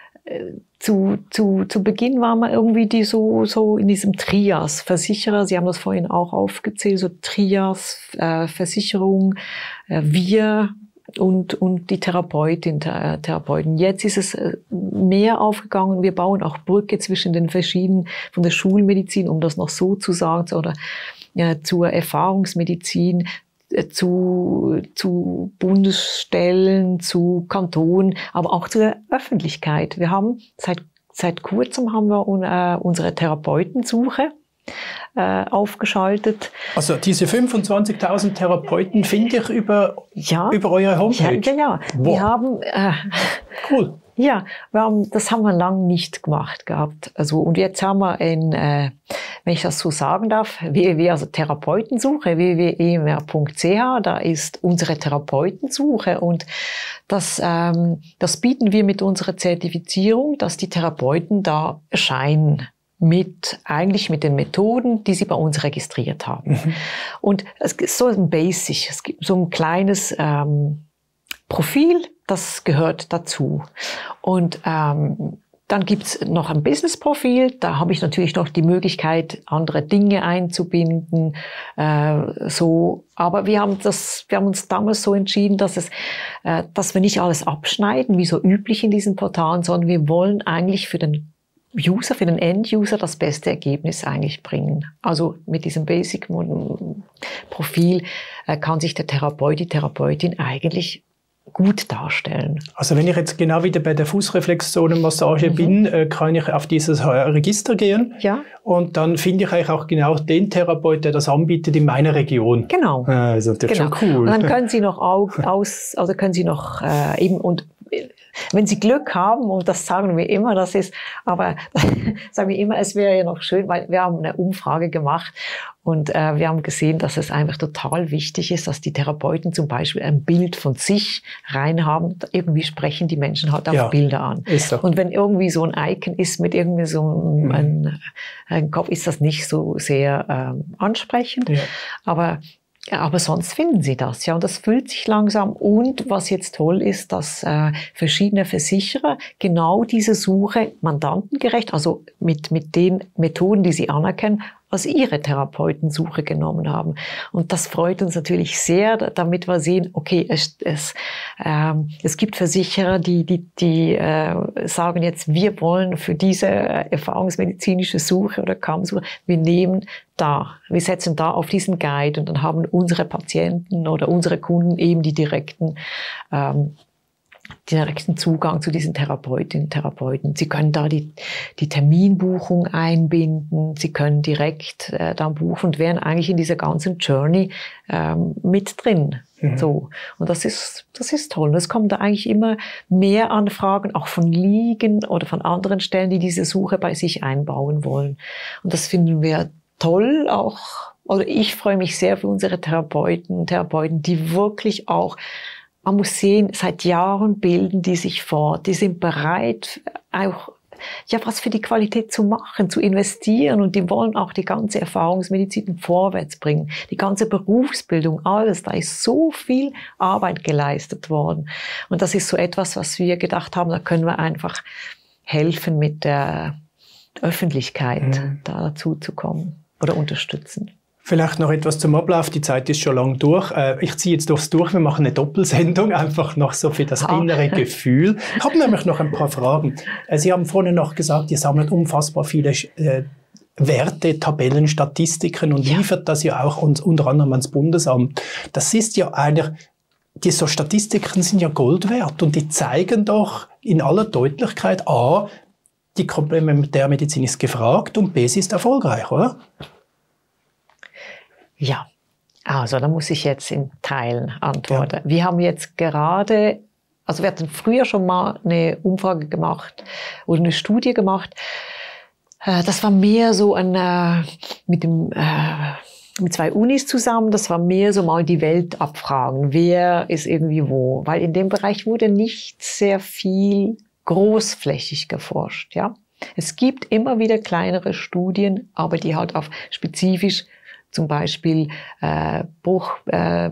Zu, zu, zu Beginn war man irgendwie die so, so in diesem Trias. Versicherer, Sie haben das vorhin auch aufgezählt, so Trias, äh, Versicherung, äh, wir, und, und die Therapeutin, Thera- Therapeuten. Jetzt ist es mehr aufgegangen. Wir bauen auch Brücke zwischen den verschiedenen, von der Schulmedizin, um das noch so zu sagen, oder ja, zur Erfahrungsmedizin, zu, zu Bundesstellen, zu Kantonen, aber auch zur Öffentlichkeit. Wir haben seit, seit kurzem haben wir uh, unsere Therapeutensuche aufgeschaltet. Also diese fünfundzwanzigtausend Therapeuten finde ich über, ja, über eure Homepage? Ja, ja, ja. Wow. Wir haben... Äh, cool. Ja, wir haben, das haben wir lange nicht gemacht gehabt. Also, und jetzt haben wir ein, äh, wenn ich das so sagen darf, w w w, also Therapeutensuche, w w w punkt e m r punkt c h, da ist unsere Therapeutensuche und das, ähm, das bieten wir mit unserer Zertifizierung, dass die Therapeuten da erscheinen. Mit, eigentlich mit den Methoden, die sie bei uns registriert haben. Mhm. Und es ist so ein Basic, es gibt so ein kleines ähm, Profil, das gehört dazu. Und ähm, dann gibt's noch ein Business-Profil, da habe ich natürlich noch die Möglichkeit, andere Dinge einzubinden, äh, so. Aber wir haben das, wir haben uns damals so entschieden, dass es, äh, dass wir nicht alles abschneiden, wie so üblich in diesen Portalen, sondern wir wollen eigentlich für den User, für den End-User das beste Ergebnis eigentlich bringen. Also mit diesem Basic-Profil äh, kann sich der Therapeut, die Therapeutin eigentlich gut darstellen. Also wenn ich jetzt genau wieder bei der Fußreflexzonenmassage mhm. bin, äh, kann ich auf dieses Register gehen ja. und dann finde ich eigentlich auch genau den Therapeut, der das anbietet in meiner Region. Genau. Ah, also das ist genau. schon cool. Und dann können Sie noch aus, also können Sie noch äh, eben und wenn Sie Glück haben, und das sagen wir immer, das ist, aber sagen wir immer, es wäre ja noch schön, weil wir haben eine Umfrage gemacht und äh, wir haben gesehen, dass es einfach total wichtig ist, dass die Therapeuten zum Beispiel ein Bild von sich reinhaben. Irgendwie sprechen die Menschen halt auf ja, Bilder an. Ist so. Und wenn irgendwie so ein Icon ist mit irgendwie so einem mhm. ein, ein Kopf, ist das nicht so sehr ähm, ansprechend. Ja. Aber Ja, aber sonst finden Sie das, ja, und das füllt sich langsam. Und was jetzt toll ist, dass äh, verschiedene Versicherer genau diese Suche mandantengerecht, also mit mit den Methoden, die sie anerkennen, als ihre Therapeutensuche genommen haben. Und das freut uns natürlich sehr, damit wir sehen, okay, es es, ähm, es gibt Versicherer, die die die äh, sagen jetzt, wir wollen für diese erfahrungsmedizinische Suche oder Kammsuche, wir nehmen da, wir setzen da auf diesen Guide und dann haben unsere Patienten oder unsere Kunden eben die direkten ähm, direkten Zugang zu diesen Therapeutinnen und Therapeuten. Sie können da die, die Terminbuchung einbinden, Sie können direkt äh, da buchen und wären eigentlich in dieser ganzen Journey ähm, mit drin. Mhm. So. Und das ist, das ist toll. Und es kommen da eigentlich immer mehr Anfragen, auch von Ligen oder von anderen Stellen, die diese Suche bei sich einbauen wollen. Und das finden wir toll auch. Oder ich freue mich sehr für unsere Therapeuten und Therapeuten, die wirklich auch, man muss sehen, seit Jahren bilden die sich fort. Die sind bereit, auch ja, was für die Qualität zu machen, zu investieren, und die wollen auch die ganze Erfahrungsmedizin vorwärts bringen. Die ganze Berufsbildung, alles, da ist so viel Arbeit geleistet worden. Und das ist so etwas, was wir gedacht haben, da können wir einfach helfen, mit der Öffentlichkeit mhm. da dazu zu kommen oder unterstützen. Vielleicht noch etwas zum Ablauf. Die Zeit ist schon lang durch. Ich ziehe jetzt durchs durch. Wir machen eine Doppelsendung, einfach noch so für das ah. innere Gefühl. Ich habe nämlich noch ein paar Fragen. Sie haben vorhin noch gesagt, ihr sammelt unfassbar viele äh, Werte, Tabellen, Statistiken und ja. liefert das ja auch uns, unter anderem ans Bundesamt. Das ist ja eigentlich, diese Statistiken sind ja Gold wert und die zeigen doch in aller Deutlichkeit, A, die Komplementärmedizin ist gefragt und B, sie ist erfolgreich, oder? Ja, also da muss ich jetzt in Teilen antworten. Ja. Wir haben jetzt gerade, also wir hatten früher schon mal eine Umfrage gemacht oder eine Studie gemacht. Das war mehr so ein, mit dem, mit zwei Unis zusammen, das war mehr so mal die Welt abfragen. Wer ist irgendwie wo? Weil in dem Bereich wurde nicht sehr viel großflächig geforscht, ja. Es gibt immer wieder kleinere Studien, aber die halt auf spezifisch zum Beispiel äh, Bruch, äh,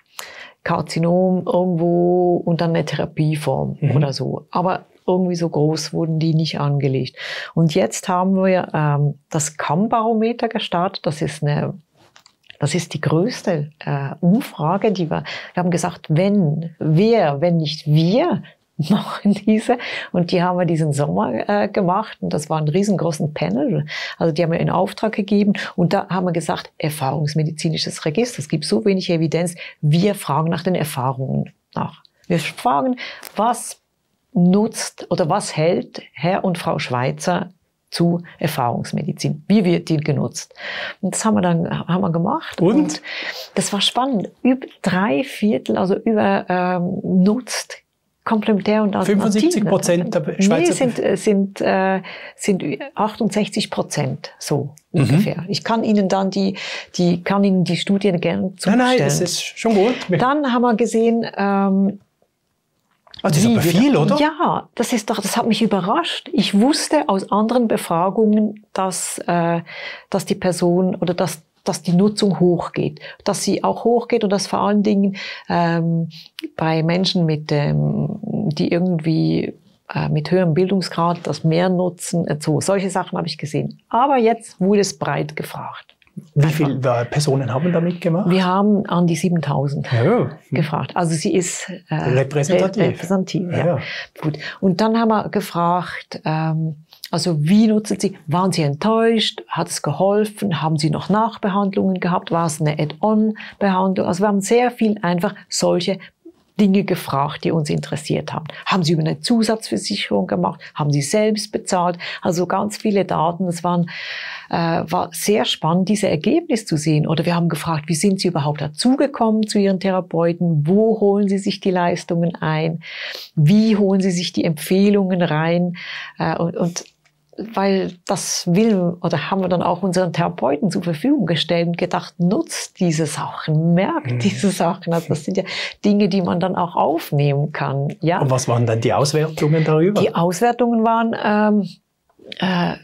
Karzinom irgendwo und dann eine Therapieform mhm. oder so. Aber irgendwie so groß wurden die nicht angelegt. Und jetzt haben wir ähm, das C A M-Barometer gestartet. Das ist eine, das ist die größte äh, Umfrage, die wir, wir haben gesagt, wenn, wer, wenn nicht wir, machen diese. Und die haben wir diesen Sommer äh, gemacht. Und das war ein riesengroßen Panel. Also die haben wir in Auftrag gegeben. Und da haben wir gesagt, erfahrungsmedizinisches Register. Es gibt so wenig Evidenz. Wir fragen nach den Erfahrungen nach. Wir fragen, was nutzt oder was hält Herr und Frau Schweizer zu Erfahrungsmedizin? Wie wird die genutzt? Und das haben wir dann haben wir gemacht. Und? Und das war spannend. Über drei Viertel, also über ähm, nutzt Komplementär und Alternative. fünfundsiebzig Prozent der Schweizer? Nee, sind, sind, äh, sind achtundsechzig Prozent, so mhm. ungefähr. Ich kann Ihnen dann die, die, kann Ihnen die Studien gerne zustellen. Nein, nein, das ist schon gut. Dann haben wir gesehen, ähm, also das ist aber viel, oder? Ja, das ist doch, das hat mich überrascht. Ich wusste aus anderen Befragungen, dass, äh, dass die Person oder dass dass die Nutzung hochgeht, dass sie auch hochgeht und dass vor allen Dingen ähm, bei Menschen mit, ähm, die irgendwie äh, mit höherem Bildungsgrad das mehr nutzen, äh, so solche Sachen habe ich gesehen. Aber jetzt wurde es breit gefragt. Wie viele Personen haben da mitgemacht? Wir haben an die siebentausend oh. gefragt. Also sie ist äh, repräsentativ. repräsentativ ja. Ja. Gut. Und dann haben wir gefragt, ähm, also wie nutzen Sie? Waren Sie enttäuscht? Hat es geholfen? Haben Sie noch Nachbehandlungen gehabt? War es eine Add-on-Behandlung? Also wir haben sehr viel einfach solche Dinge gefragt, die uns interessiert haben. Haben Sie über eine Zusatzversicherung gemacht? Haben Sie selbst bezahlt? Also ganz viele Daten. Es waren, äh, war sehr spannend, diese Ergebnisse zu sehen. Oder wir haben gefragt, wie sind Sie überhaupt dazugekommen zu Ihren Therapeuten? Wo holen Sie sich die Leistungen ein? Wie holen Sie sich die Empfehlungen rein? Äh, und, und weil das will oder haben wir dann auch unseren Therapeuten zur Verfügung gestellt und gedacht, nutzt diese Sachen, merkt mhm. diese Sachen. Also das sind ja Dinge, die man dann auch aufnehmen kann. Ja. Und was waren dann die Auswertungen darüber? Die Auswertungen waren ähm, äh,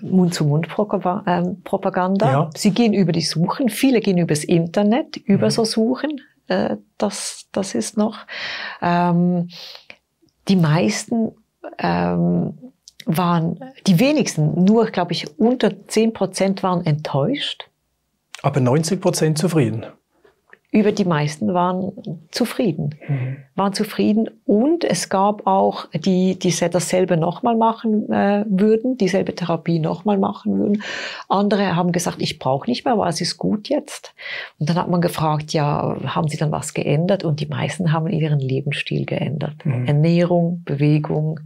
Mund-zu-Mund-Propaganda. Ja. Sie gehen über die Suchen, viele gehen übers Internet, über mhm. so Suchen. Äh, das, das ist noch. Ähm, die meisten ähm, waren die wenigsten, nur, glaube ich, unter zehn Prozent waren enttäuscht. Aber neunzig Prozent zufrieden? Über die meisten waren zufrieden. Mhm. Waren zufrieden. Und es gab auch die, die dasselbe nochmal machen äh, würden, dieselbe Therapie nochmal machen würden. Andere haben gesagt, ich brauche nicht mehr, weil es ist gut jetzt. Und dann hat man gefragt, ja, haben Sie dann was geändert? Und die meisten haben ihren Lebensstil geändert. Mhm. Ernährung, Bewegung,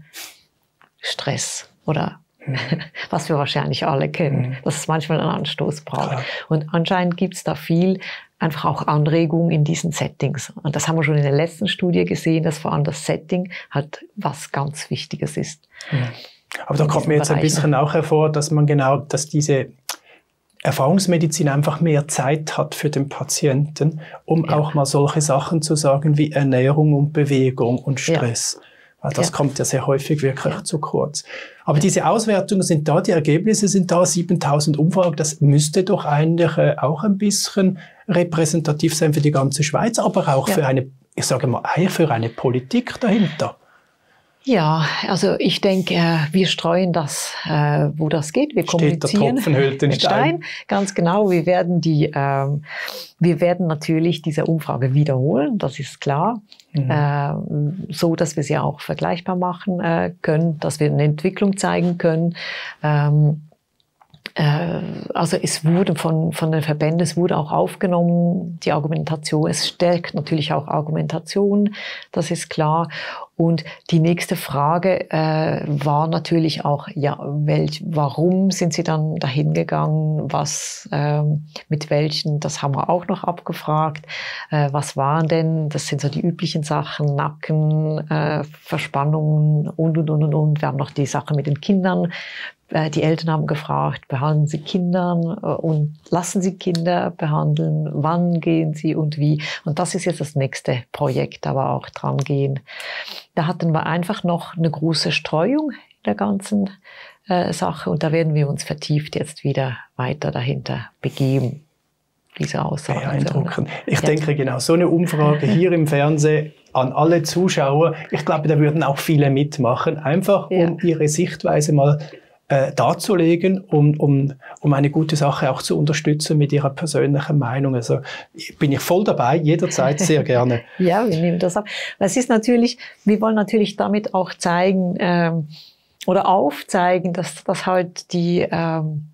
Stress oder mhm. was wir wahrscheinlich alle kennen, mhm. dass es manchmal einen Anstoß braucht. Klar. Und anscheinend gibt es da viel einfach auch Anregungen in diesen Settings. Und das haben wir schon in der letzten Studie gesehen, dass vor allem das Setting halt was ganz Wichtiges ist. Ja. Aber da kommt mir jetzt ein bisschen auch hervor, dass man genau, dass diese Erfahrungsmedizin einfach mehr Zeit hat für den Patienten, um ja. auch mal solche Sachen zu sagen wie Ernährung und Bewegung und Stress. Ja. Weil das ja. kommt ja sehr häufig wirklich ja. zu kurz. Aber ja. diese Auswertungen sind da, die Ergebnisse sind da, siebentausend Umfragen, das müsste doch eigentlich äh, auch ein bisschen repräsentativ sein für die ganze Schweiz, aber auch ja. für eine, ich sage mal, eigentlich für eine Politik dahinter. Ja, also ich denke, wir streuen das, äh, wo das geht. Wir kommunizieren. Steht der Tropfen höhlt den Stein. Stein. Ganz genau. Wir werden die, ähm, wir werden natürlich diese Umfrage wiederholen. Das ist klar. Mhm. Äh, so, dass wir sie auch vergleichbar machen äh, können, dass wir eine Entwicklung zeigen können. Ähm, Also es wurde von, von den Verbänden, es wurde auch aufgenommen, die Argumentation, es stärkt natürlich auch Argumentation, das ist klar. Und die nächste Frage äh, war natürlich auch, ja, welch, warum sind Sie dann dahin gegangen, was, ähm, mit welchen, das haben wir auch noch abgefragt, äh, was waren denn, das sind so die üblichen Sachen, Nacken, äh, Verspannungen und, und, und, und. Wir haben noch die Sache mit den Kindern. Die Eltern haben gefragt, behandeln Sie Kinder und lassen Sie Kinder behandeln, wann gehen Sie und wie. Und das ist jetzt das nächste Projekt, aber auch dran gehen. Da hatten wir einfach noch eine große Streuung in der ganzen äh, Sache und da werden wir uns vertieft jetzt wieder weiter dahinter begeben. Diese Aussage. Beeindruckend. Ich ja. denke genau, so eine Umfrage hier im Fernsehen an alle Zuschauer, ich glaube, da würden auch viele mitmachen, einfach um ja. ihre Sichtweise mal darzulegen, um, um, um eine gute Sache auch zu unterstützen mit ihrer persönlichen Meinung. Also bin ich voll dabei, jederzeit sehr gerne. Ja, wir nehmen das ab. Es ist natürlich, wir wollen natürlich damit auch zeigen ähm, oder aufzeigen, dass, dass halt die, ähm,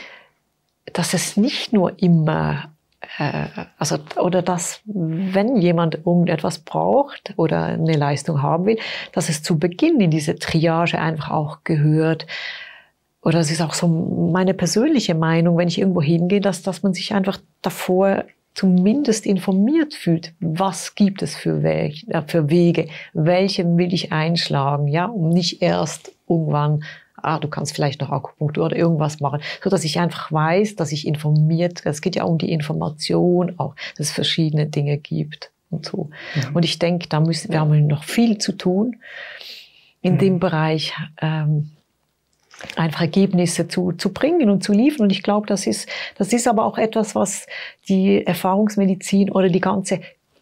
dass es nicht nur immer äh, also oder dass, wenn jemand irgendetwas braucht oder eine Leistung haben will, dass es zu Beginn in diese Triage einfach auch gehört. Oder es ist auch so meine persönliche Meinung, wenn ich irgendwo hingehe, dass, dass man sich einfach davor zumindest informiert fühlt, was gibt es für, Weg, äh, für Wege, welche will ich einschlagen, ja, um nicht erst irgendwann, ah, du kannst vielleicht noch Akupunktur oder irgendwas machen, so dass ich einfach weiß, dass ich informiert, es geht ja um die Information auch, dass es verschiedene Dinge gibt und so. Mhm. Und ich denke, da müssen wir haben noch viel zu tun in mhm. dem Bereich, ähm, einfach Ergebnisse zu, zu bringen und zu liefern. Und ich glaube, das ist, das ist aber auch etwas, was die Erfahrungsmedizin oder die ganze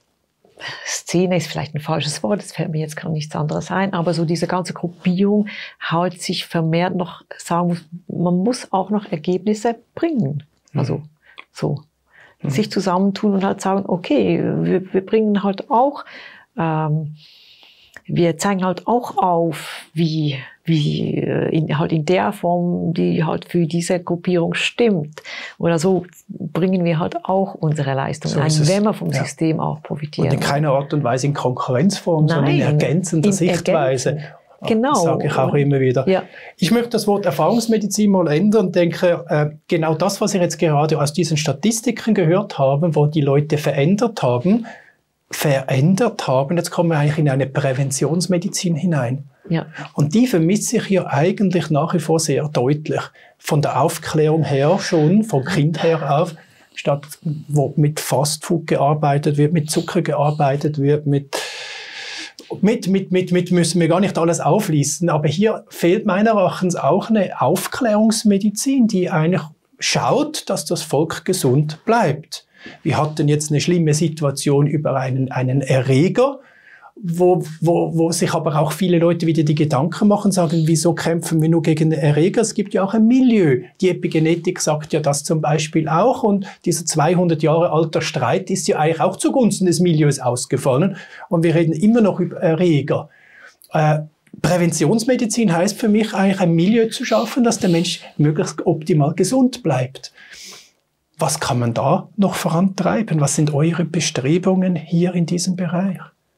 Szene ist vielleicht ein falsches Wort, es fällt mir jetzt gar nichts anderes ein, aber so diese ganze Gruppierung halt sich vermehrt noch sagen muss, man muss auch noch Ergebnisse bringen. Also, mhm. so. Mhm. Sich zusammentun und halt sagen, okay, wir, wir bringen halt auch, ähm, wir zeigen halt auch auf, wie, wie in, halt in der Form, die halt für diese Gruppierung stimmt. Oder so bringen wir halt auch unsere Leistung so ein, wenn wir vom ja. System auch profitieren. Und in keiner Art und Weise in Konkurrenzform, Nein, sondern in ergänzender in Sichtweise. Ergänzen. Genau. Das sage ich auch immer wieder. Ja. Ich möchte das Wort Erfahrungsmedizin mal ändern und denke, äh, genau das, was wir jetzt gerade aus diesen Statistiken gehört haben, wo die Leute verändert haben, verändert haben, jetzt kommen wir eigentlich in eine Präventionsmedizin hinein. Ja. Und die vermisst sich hier eigentlich nach wie vor sehr deutlich. Von der Aufklärung her schon, von Kind her auf, statt wo mit Fastfood gearbeitet wird, mit Zucker gearbeitet wird, mit Mit, mit, mit, mit müssen wir gar nicht alles auflisten, aber hier fehlt meiner Erachtens auch eine Aufklärungsmedizin, die eigentlich schaut, dass das Volk gesund bleibt. Wir hatten jetzt eine schlimme Situation über einen, einen Erreger, wo, wo, wo sich aber auch viele Leute wieder die Gedanken machen, sagen, wieso kämpfen wir nur gegen den Erreger? Es gibt ja auch ein Milieu. Die Epigenetik sagt ja das zum Beispiel auch. Und dieser zweihundert Jahre alter Streit ist ja eigentlich auch zugunsten des Milieus ausgefallen. Und wir reden immer noch über Erreger. Äh, Präventionsmedizin heißt für mich eigentlich ein Milieu zu schaffen, dass der Mensch möglichst optimal gesund bleibt. Was kann man da noch vorantreiben? Was sind eure Bestrebungen hier in diesem Bereich?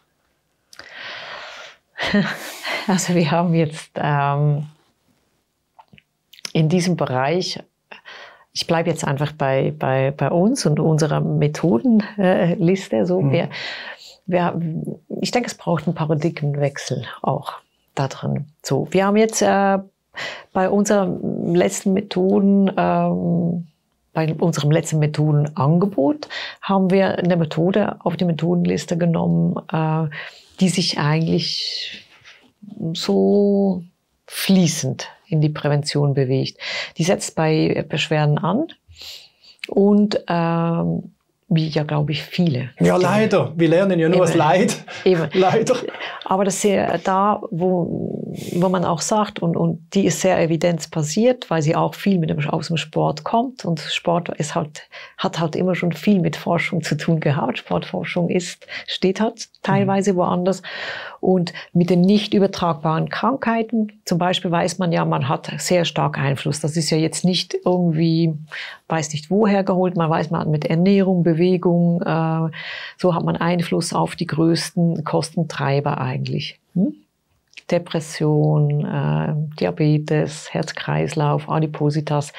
Also wir haben jetzt ähm, in diesem Bereich ich bleibe jetzt einfach bei, bei, bei uns und unserer Methodenliste. So, mhm. wir, wir, ich denke, es braucht einen Paradigmenwechsel auch da drin. So, wir haben jetzt äh, bei unseren letzten Methoden, ähm, bei unserem letzten Methodenangebot, haben wir eine Methode auf die Methodenliste genommen, äh, die sich eigentlich so fließend in die Prävention bewegt. Die setzt bei Beschwerden an und ähm, wie ja, glaube ich, viele. Ja, leider. Wir lernen ja nur das Leid. Eben. Leider. Aber das ist ja da, wo, wo man auch sagt, und, und die ist sehr evidenzbasiert, weil sie auch viel mit dem, aus dem Sport kommt. Und Sport ist halt, hat halt immer schon viel mit Forschung zu tun gehabt. Sportforschung ist, steht halt teilweise mhm. woanders. Und mit den nicht übertragbaren Krankheiten, zum Beispiel weiß man ja, man hat sehr stark Einfluss. Das ist ja jetzt nicht irgendwie, weiß nicht woher geholt, man weiß, man hat mit Ernährung, Bewegung, äh, so hat man Einfluss auf die größten Kostentreiber eigentlich. Hm? Depression, äh, Diabetes, Herz-Kreislauf, Adipositas,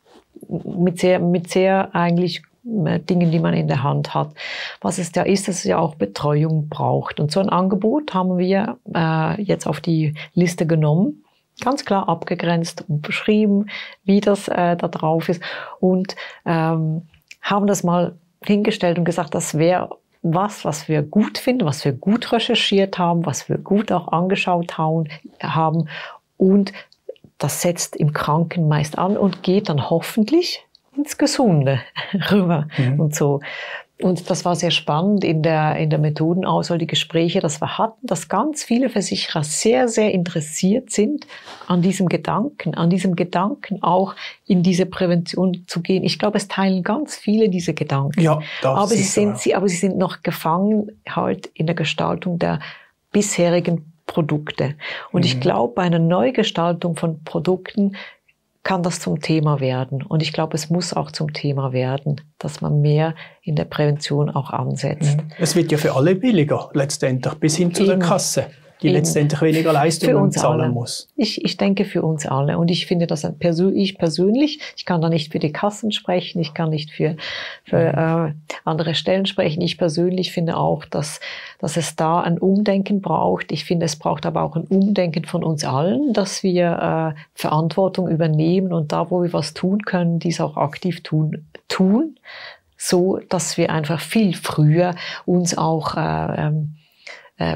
mit sehr, mit sehr eigentlich Dingen, die man in der Hand hat. Was es da ist, dass es ja auch Betreuung braucht. Und so ein Angebot haben wir äh, jetzt auf die Liste genommen, ganz klar abgegrenzt und beschrieben, wie das äh, da drauf ist und ähm, haben das mal hingestellt und gesagt, das wäre was, was wir gut finden, was wir gut recherchiert haben, was wir gut auch angeschaut haben und das setzt im Kranken meist an und geht dann hoffentlich ins Gesunde rüber mhm. und so. Und das war sehr spannend in der, in der Methodenauswahl, die Gespräche, dass wir hatten, dass ganz viele Versicherer sehr, sehr interessiert sind an diesem Gedanken, an diesem Gedanken auch in diese Prävention zu gehen. Ich glaube, es teilen ganz viele diese Gedanken. Ja, das aber sie sind, sie, aber sie sind noch gefangen halt in der Gestaltung der bisherigen Produkte. Und mhm. ich glaube, bei einer Neugestaltung von Produkten kann das zum Thema werden. Und ich glaube, es muss auch zum Thema werden, dass man mehr in der Prävention auch ansetzt. Es wird ja für alle billiger, letztendlich, bis hin zu Eben. der Kasse, die Eben. letztendlich weniger Leistungen zahlen alle. muss. Ich, ich denke für uns alle. Und ich finde das persö ich persönlich, ich kann da nicht für die Kassen sprechen, ich kann nicht für, für mhm. äh, andere Stellen sprechen. Ich persönlich finde auch, dass, dass es da ein Umdenken braucht. Ich finde, es braucht aber auch ein Umdenken von uns allen, dass wir äh, Verantwortung übernehmen und da, wo wir was tun können, dies auch aktiv tun, tun, so dass wir einfach viel früher uns auch äh, äh,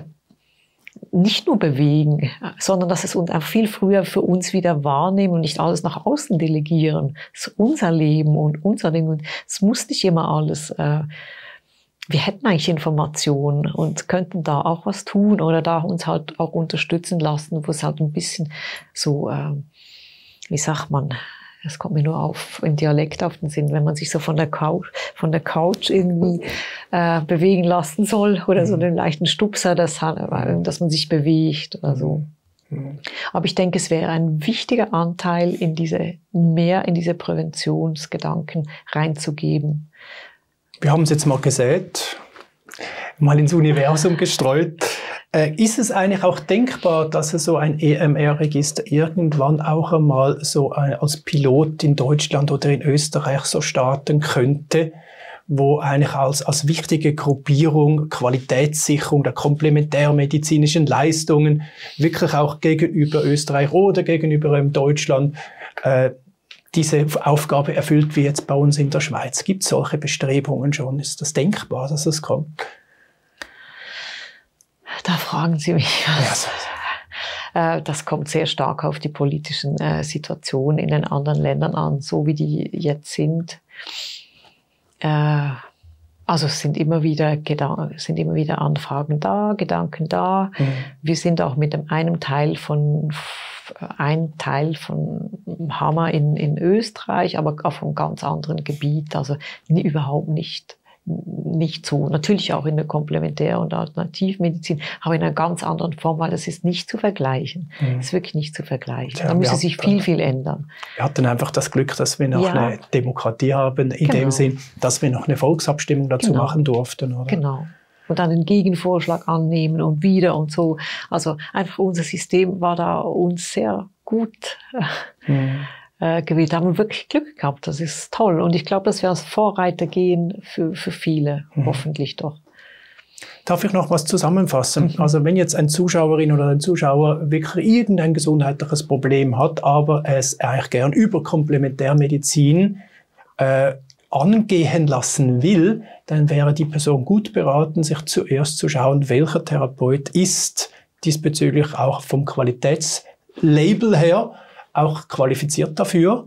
nicht nur bewegen, sondern dass es uns auch viel früher für uns wieder wahrnehmen und nicht alles nach außen delegieren. Das ist unser Leben und unser Ding. Und es muss nicht immer alles, äh, wir hätten eigentlich Informationen und könnten da auch was tun oder da uns halt auch unterstützen lassen, wo es halt ein bisschen so, äh, wie sagt man, das kommt mir nur auf im Dialekt auf den Sinn, wenn man sich so von der Couch, von der Couch irgendwie äh, bewegen lassen soll oder mhm. so einen leichten Stupser, das, dass man sich bewegt oder so. Mhm. Aber ich denke, es wäre ein wichtiger Anteil, in diese, mehr in diese Präventionsgedanken reinzugeben. Wir haben es jetzt mal gesät, mal ins Universum gestreut. Äh, ist es eigentlich auch denkbar, dass es so ein E M R-Register irgendwann auch einmal so ein, als Pilot in Deutschland oder in Österreich so starten könnte, wo eigentlich als, als wichtige Gruppierung Qualitätssicherung der komplementärmedizinischen Leistungen wirklich auch gegenüber Österreich oder gegenüber Deutschland äh, diese Aufgabe erfüllt, wie jetzt bei uns in der Schweiz? Gibt es solche Bestrebungen schon? Ist das denkbar, dass es kommt? Da fragen Sie mich was. Ja, das kommt sehr stark auf die politischen äh, Situationen in den anderen Ländern an, so wie die jetzt sind. Äh, also es sind immer wieder Gedan- sind immer wieder Anfragen da, Gedanken da. Mhm. Wir sind auch mit dem einem Teil von ein Teil von Hammer in, in Österreich, aber auf einem ganz anderen Gebiet, also überhaupt nicht nicht so. Natürlich auch in der Komplementär- und Alternativmedizin, aber in einer ganz anderen Form, weil das ist nicht zu vergleichen. Mhm. Das ist wirklich nicht zu vergleichen. Ja, da müsste sich viel, viel ändern. Wir hatten einfach das Glück, dass wir noch ja. eine Demokratie haben, in genau. dem Sinn, dass wir noch eine Volksabstimmung dazu genau. machen durften. Oder? Genau. Und dann einen Gegenvorschlag annehmen und wieder und so. Also einfach unser System war da uns sehr gut mhm. äh, gewählt. Da haben wir wirklich Glück gehabt. Das ist toll. Und ich glaube, dass wir als Vorreiter gehen für, für viele, mhm. hoffentlich doch. Darf ich noch was zusammenfassen? Mhm. Also wenn jetzt eine Zuschauerin oder ein Zuschauer wirklich irgendein gesundheitliches Problem hat, aber es eigentlich gern über Komplementärmedizin äh, angehen lassen will, dann wäre die Person gut beraten, sich zuerst zu schauen, welcher Therapeut ist diesbezüglich auch vom Qualitätslabel her auch qualifiziert dafür.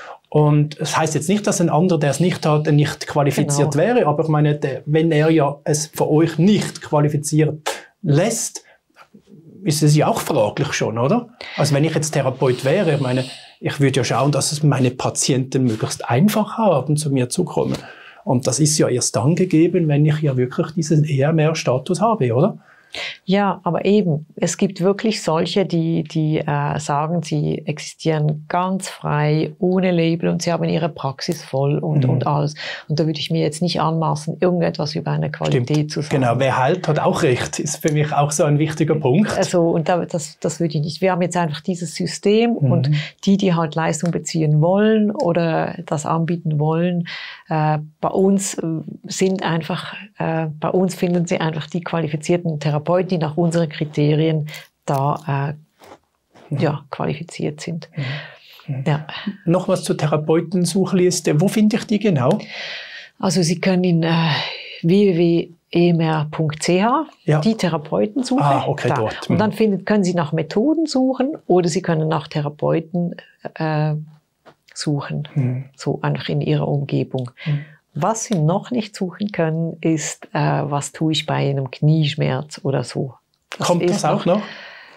Und das heißt jetzt nicht, dass ein anderer, der es nicht hat, nicht qualifiziert genau. wäre, aber ich meine, der, wenn er ja es für euch nicht qualifiziert lässt, ist es ja auch fraglich schon, oder? Also wenn ich jetzt Therapeut wäre, ich meine, ich würde ja schauen, dass es meine Patienten möglichst einfach haben, zu mir zu kommen. Und das ist ja erst dann gegeben, wenn ich ja wirklich diesen E M R-Status habe, oder? Ja, aber eben, es gibt wirklich solche, die, die äh, sagen, sie existieren ganz frei, ohne Label und sie haben ihre Praxis voll und, mhm. und alles. Und da würde ich mir jetzt nicht anmaßen, irgendetwas über eine Qualität Stimmt. zu sagen. Genau, wer heilt, hat auch recht, ist für mich auch so ein wichtiger Punkt. Also, und da, das, das würde ich nicht. Wir haben jetzt einfach dieses System mhm. und die, die halt Leistung beziehen wollen oder das anbieten wollen, äh, bei uns sind einfach, äh, bei uns finden sie einfach die qualifizierten Therapeuten, die nach unseren Kriterien da äh, mhm. ja, qualifiziert sind. Mhm. Ja. Noch was zur Therapeutensuchliste. Wo finde ich die genau? Also Sie können in äh, w w w punkt e m r punkt c h ja. die Therapeuten suchen. Ah, okay, da. dort. Und dann finden, können Sie nach Methoden suchen oder Sie können nach Therapeuten äh, suchen, mhm. so einfach in Ihrer Umgebung. Mhm. Was Sie noch nicht suchen können, ist, äh, was tue ich bei einem Knieschmerz oder so. Das Kommt das auch noch? noch?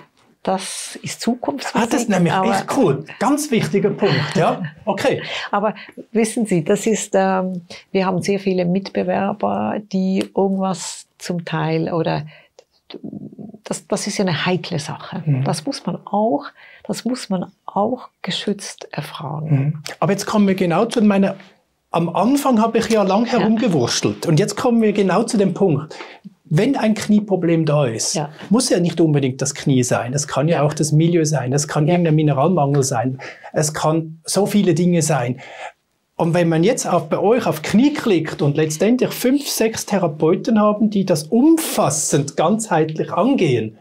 Das ist Zukunftsmusik. Ah, das ist nämlich echt cool. Ganz wichtiger Punkt, ja. Okay. Aber wissen Sie, das ist, ähm, wir haben sehr viele Mitbewerber, die irgendwas zum Teil oder das, das ist ja eine heikle Sache. Mhm. Das muss man auch, das muss man auch geschützt erfragen. Mhm. Aber jetzt kommen wir genau zu meiner. Am Anfang habe ich ja lang herumgewurschtelt. Und jetzt kommen wir genau zu dem Punkt. Wenn ein Knieproblem da ist, ja. muss ja nicht unbedingt das Knie sein. Es kann ja, ja auch das Milieu sein. Es kann ja. irgendein Mineralmangel sein. Es kann so viele Dinge sein. Und wenn man jetzt auch bei euch auf Knie klickt und letztendlich fünf, sechs Therapeuten haben, die das umfassend, ganzheitlich angehen,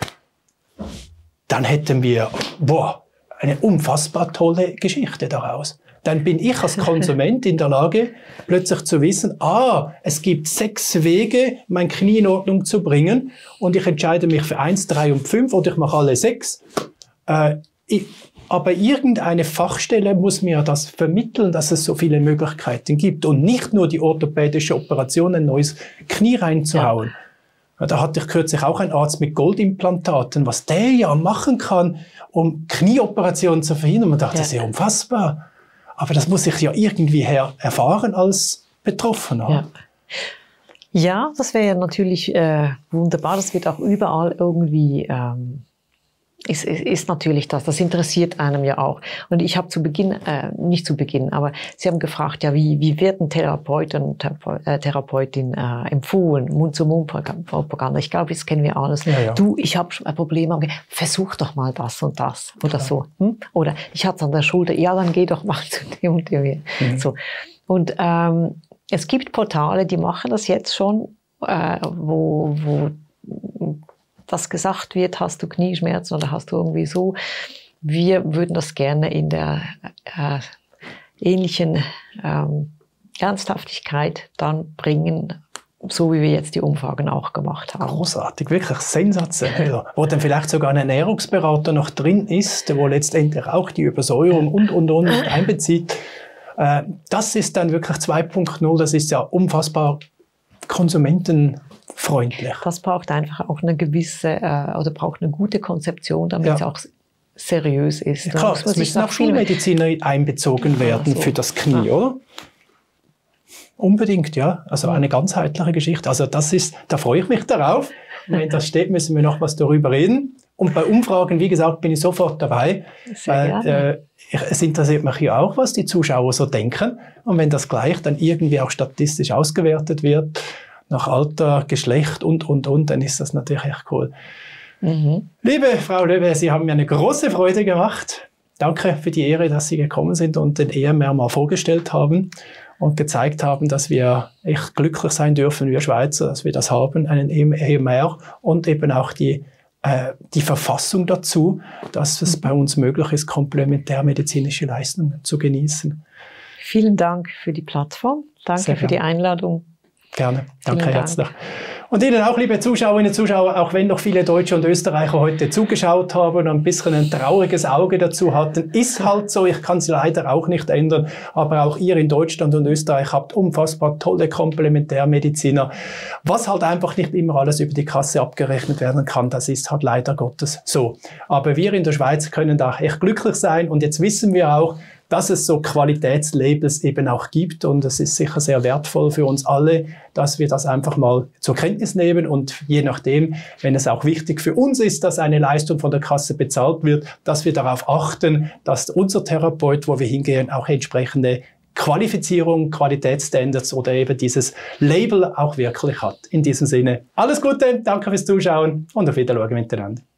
dann hätten wir, boah, eine unfassbar tolle Geschichte daraus. Dann bin ich als Konsument in der Lage, plötzlich zu wissen, ah, es gibt sechs Wege, mein Knie in Ordnung zu bringen und ich entscheide mich für eins, drei und fünf oder ich mache alle sechs. Äh, ich, aber irgendeine Fachstelle muss mir das vermitteln, dass es so viele Möglichkeiten gibt und nicht nur die orthopädische Operation, ein neues Knie reinzuhauen. Ja. Da hatte ich kürzlich auch einen Arzt mit Goldimplantaten, was der ja machen kann, um Knieoperationen zu verhindern. Man dachte, ja. das ist ja unfassbar. Aber das muss ich ja irgendwie her erfahren als Betroffener. Ja, ja, das wäre ja natürlich äh, wunderbar. Das wird auch überall irgendwie, ähm, ist, ist, ist natürlich das. Das interessiert einem ja auch. Und ich habe zu Beginn, äh, nicht zu Beginn, aber Sie haben gefragt, ja, wie, wie wird ein Therapeut und Therape äh, Therapeutin äh, empfohlen? Mund-zu-Mund-Propaganda. Ich glaube, das kennen wir alles. Ja, ja. Du, ich habe ein Problem, aber versuch doch mal das und das oder ja. so. Hm? Oder ich hatte es an der Schulter. Ja, dann geh doch mal zu dem und dem. Mhm. So. Und ähm, es gibt Portale, die machen das jetzt schon, äh, wo, wo das gesagt wird, hast du Knieschmerzen oder hast du irgendwie so. Wir würden das gerne in der äh, ähnlichen ähm, Ernsthaftigkeit dann bringen, so wie wir jetzt die Umfragen auch gemacht haben. Großartig, wirklich sensationell. Wo dann vielleicht sogar ein Ernährungsberater noch drin ist, der wo letztendlich auch die Übersäuerung und, und, und einbezieht. Äh, das ist dann wirklich zwei Punkt null, das ist ja unfassbar konsumentenfreundlich. Das braucht einfach auch eine gewisse, äh, oder braucht eine gute Konzeption, damit ja. es auch seriös ist. Ja, klar, es müssen auch Schulmediziner einbezogen werden ja, so. für das Knie, ja. oder? Unbedingt, ja. Also eine ganzheitliche Geschichte. Also das ist, da freue ich mich darauf. Und wenn das steht, müssen wir noch was darüber reden. Und bei Umfragen, wie gesagt, bin ich sofort dabei. Weil, äh, ich, es interessiert mich ja auch, was die Zuschauer so denken. Und wenn das gleich dann irgendwie auch statistisch ausgewertet wird, nach Alter, Geschlecht und, und, und, dann ist das natürlich echt cool. Mhm. Liebe Frau Löwe, Sie haben mir eine große Freude gemacht. danke für die Ehre, dass Sie gekommen sind und den E M R mal vorgestellt haben und gezeigt haben, dass wir echt glücklich sein dürfen, wir Schweizer, dass wir das haben, einen E M R und eben auch die, äh, die Verfassung dazu, dass es bei uns möglich ist, komplementärmedizinische Leistungen zu genießen. Vielen Dank für die Plattform. Danke Sehr für die Einladung. Gerne. Danke Dank. herzlich. Und Ihnen auch, liebe Zuschauerinnen und Zuschauer, auch wenn noch viele Deutsche und Österreicher heute zugeschaut haben und ein bisschen ein trauriges Auge dazu hatten, ist halt so, ich kann es leider auch nicht ändern, aber auch ihr in Deutschland und Österreich habt unfassbar tolle Komplementärmediziner. Was halt einfach nicht immer alles über die Kasse abgerechnet werden kann, das ist halt leider Gottes so. Aber wir in der Schweiz können da echt glücklich sein und jetzt wissen wir auch, dass es so Qualitätslabels eben auch gibt und es ist sicher sehr wertvoll für uns alle, dass wir das einfach mal zur Kenntnis nehmen und je nachdem, wenn es auch wichtig für uns ist, dass eine Leistung von der Kasse bezahlt wird, dass wir darauf achten, dass unser Therapeut, wo wir hingehen, auch entsprechende Qualifizierung, Qualitätsstandards oder eben dieses Label auch wirklich hat. In diesem Sinne, alles Gute, danke fürs Zuschauen und auf Wiedersehen miteinander.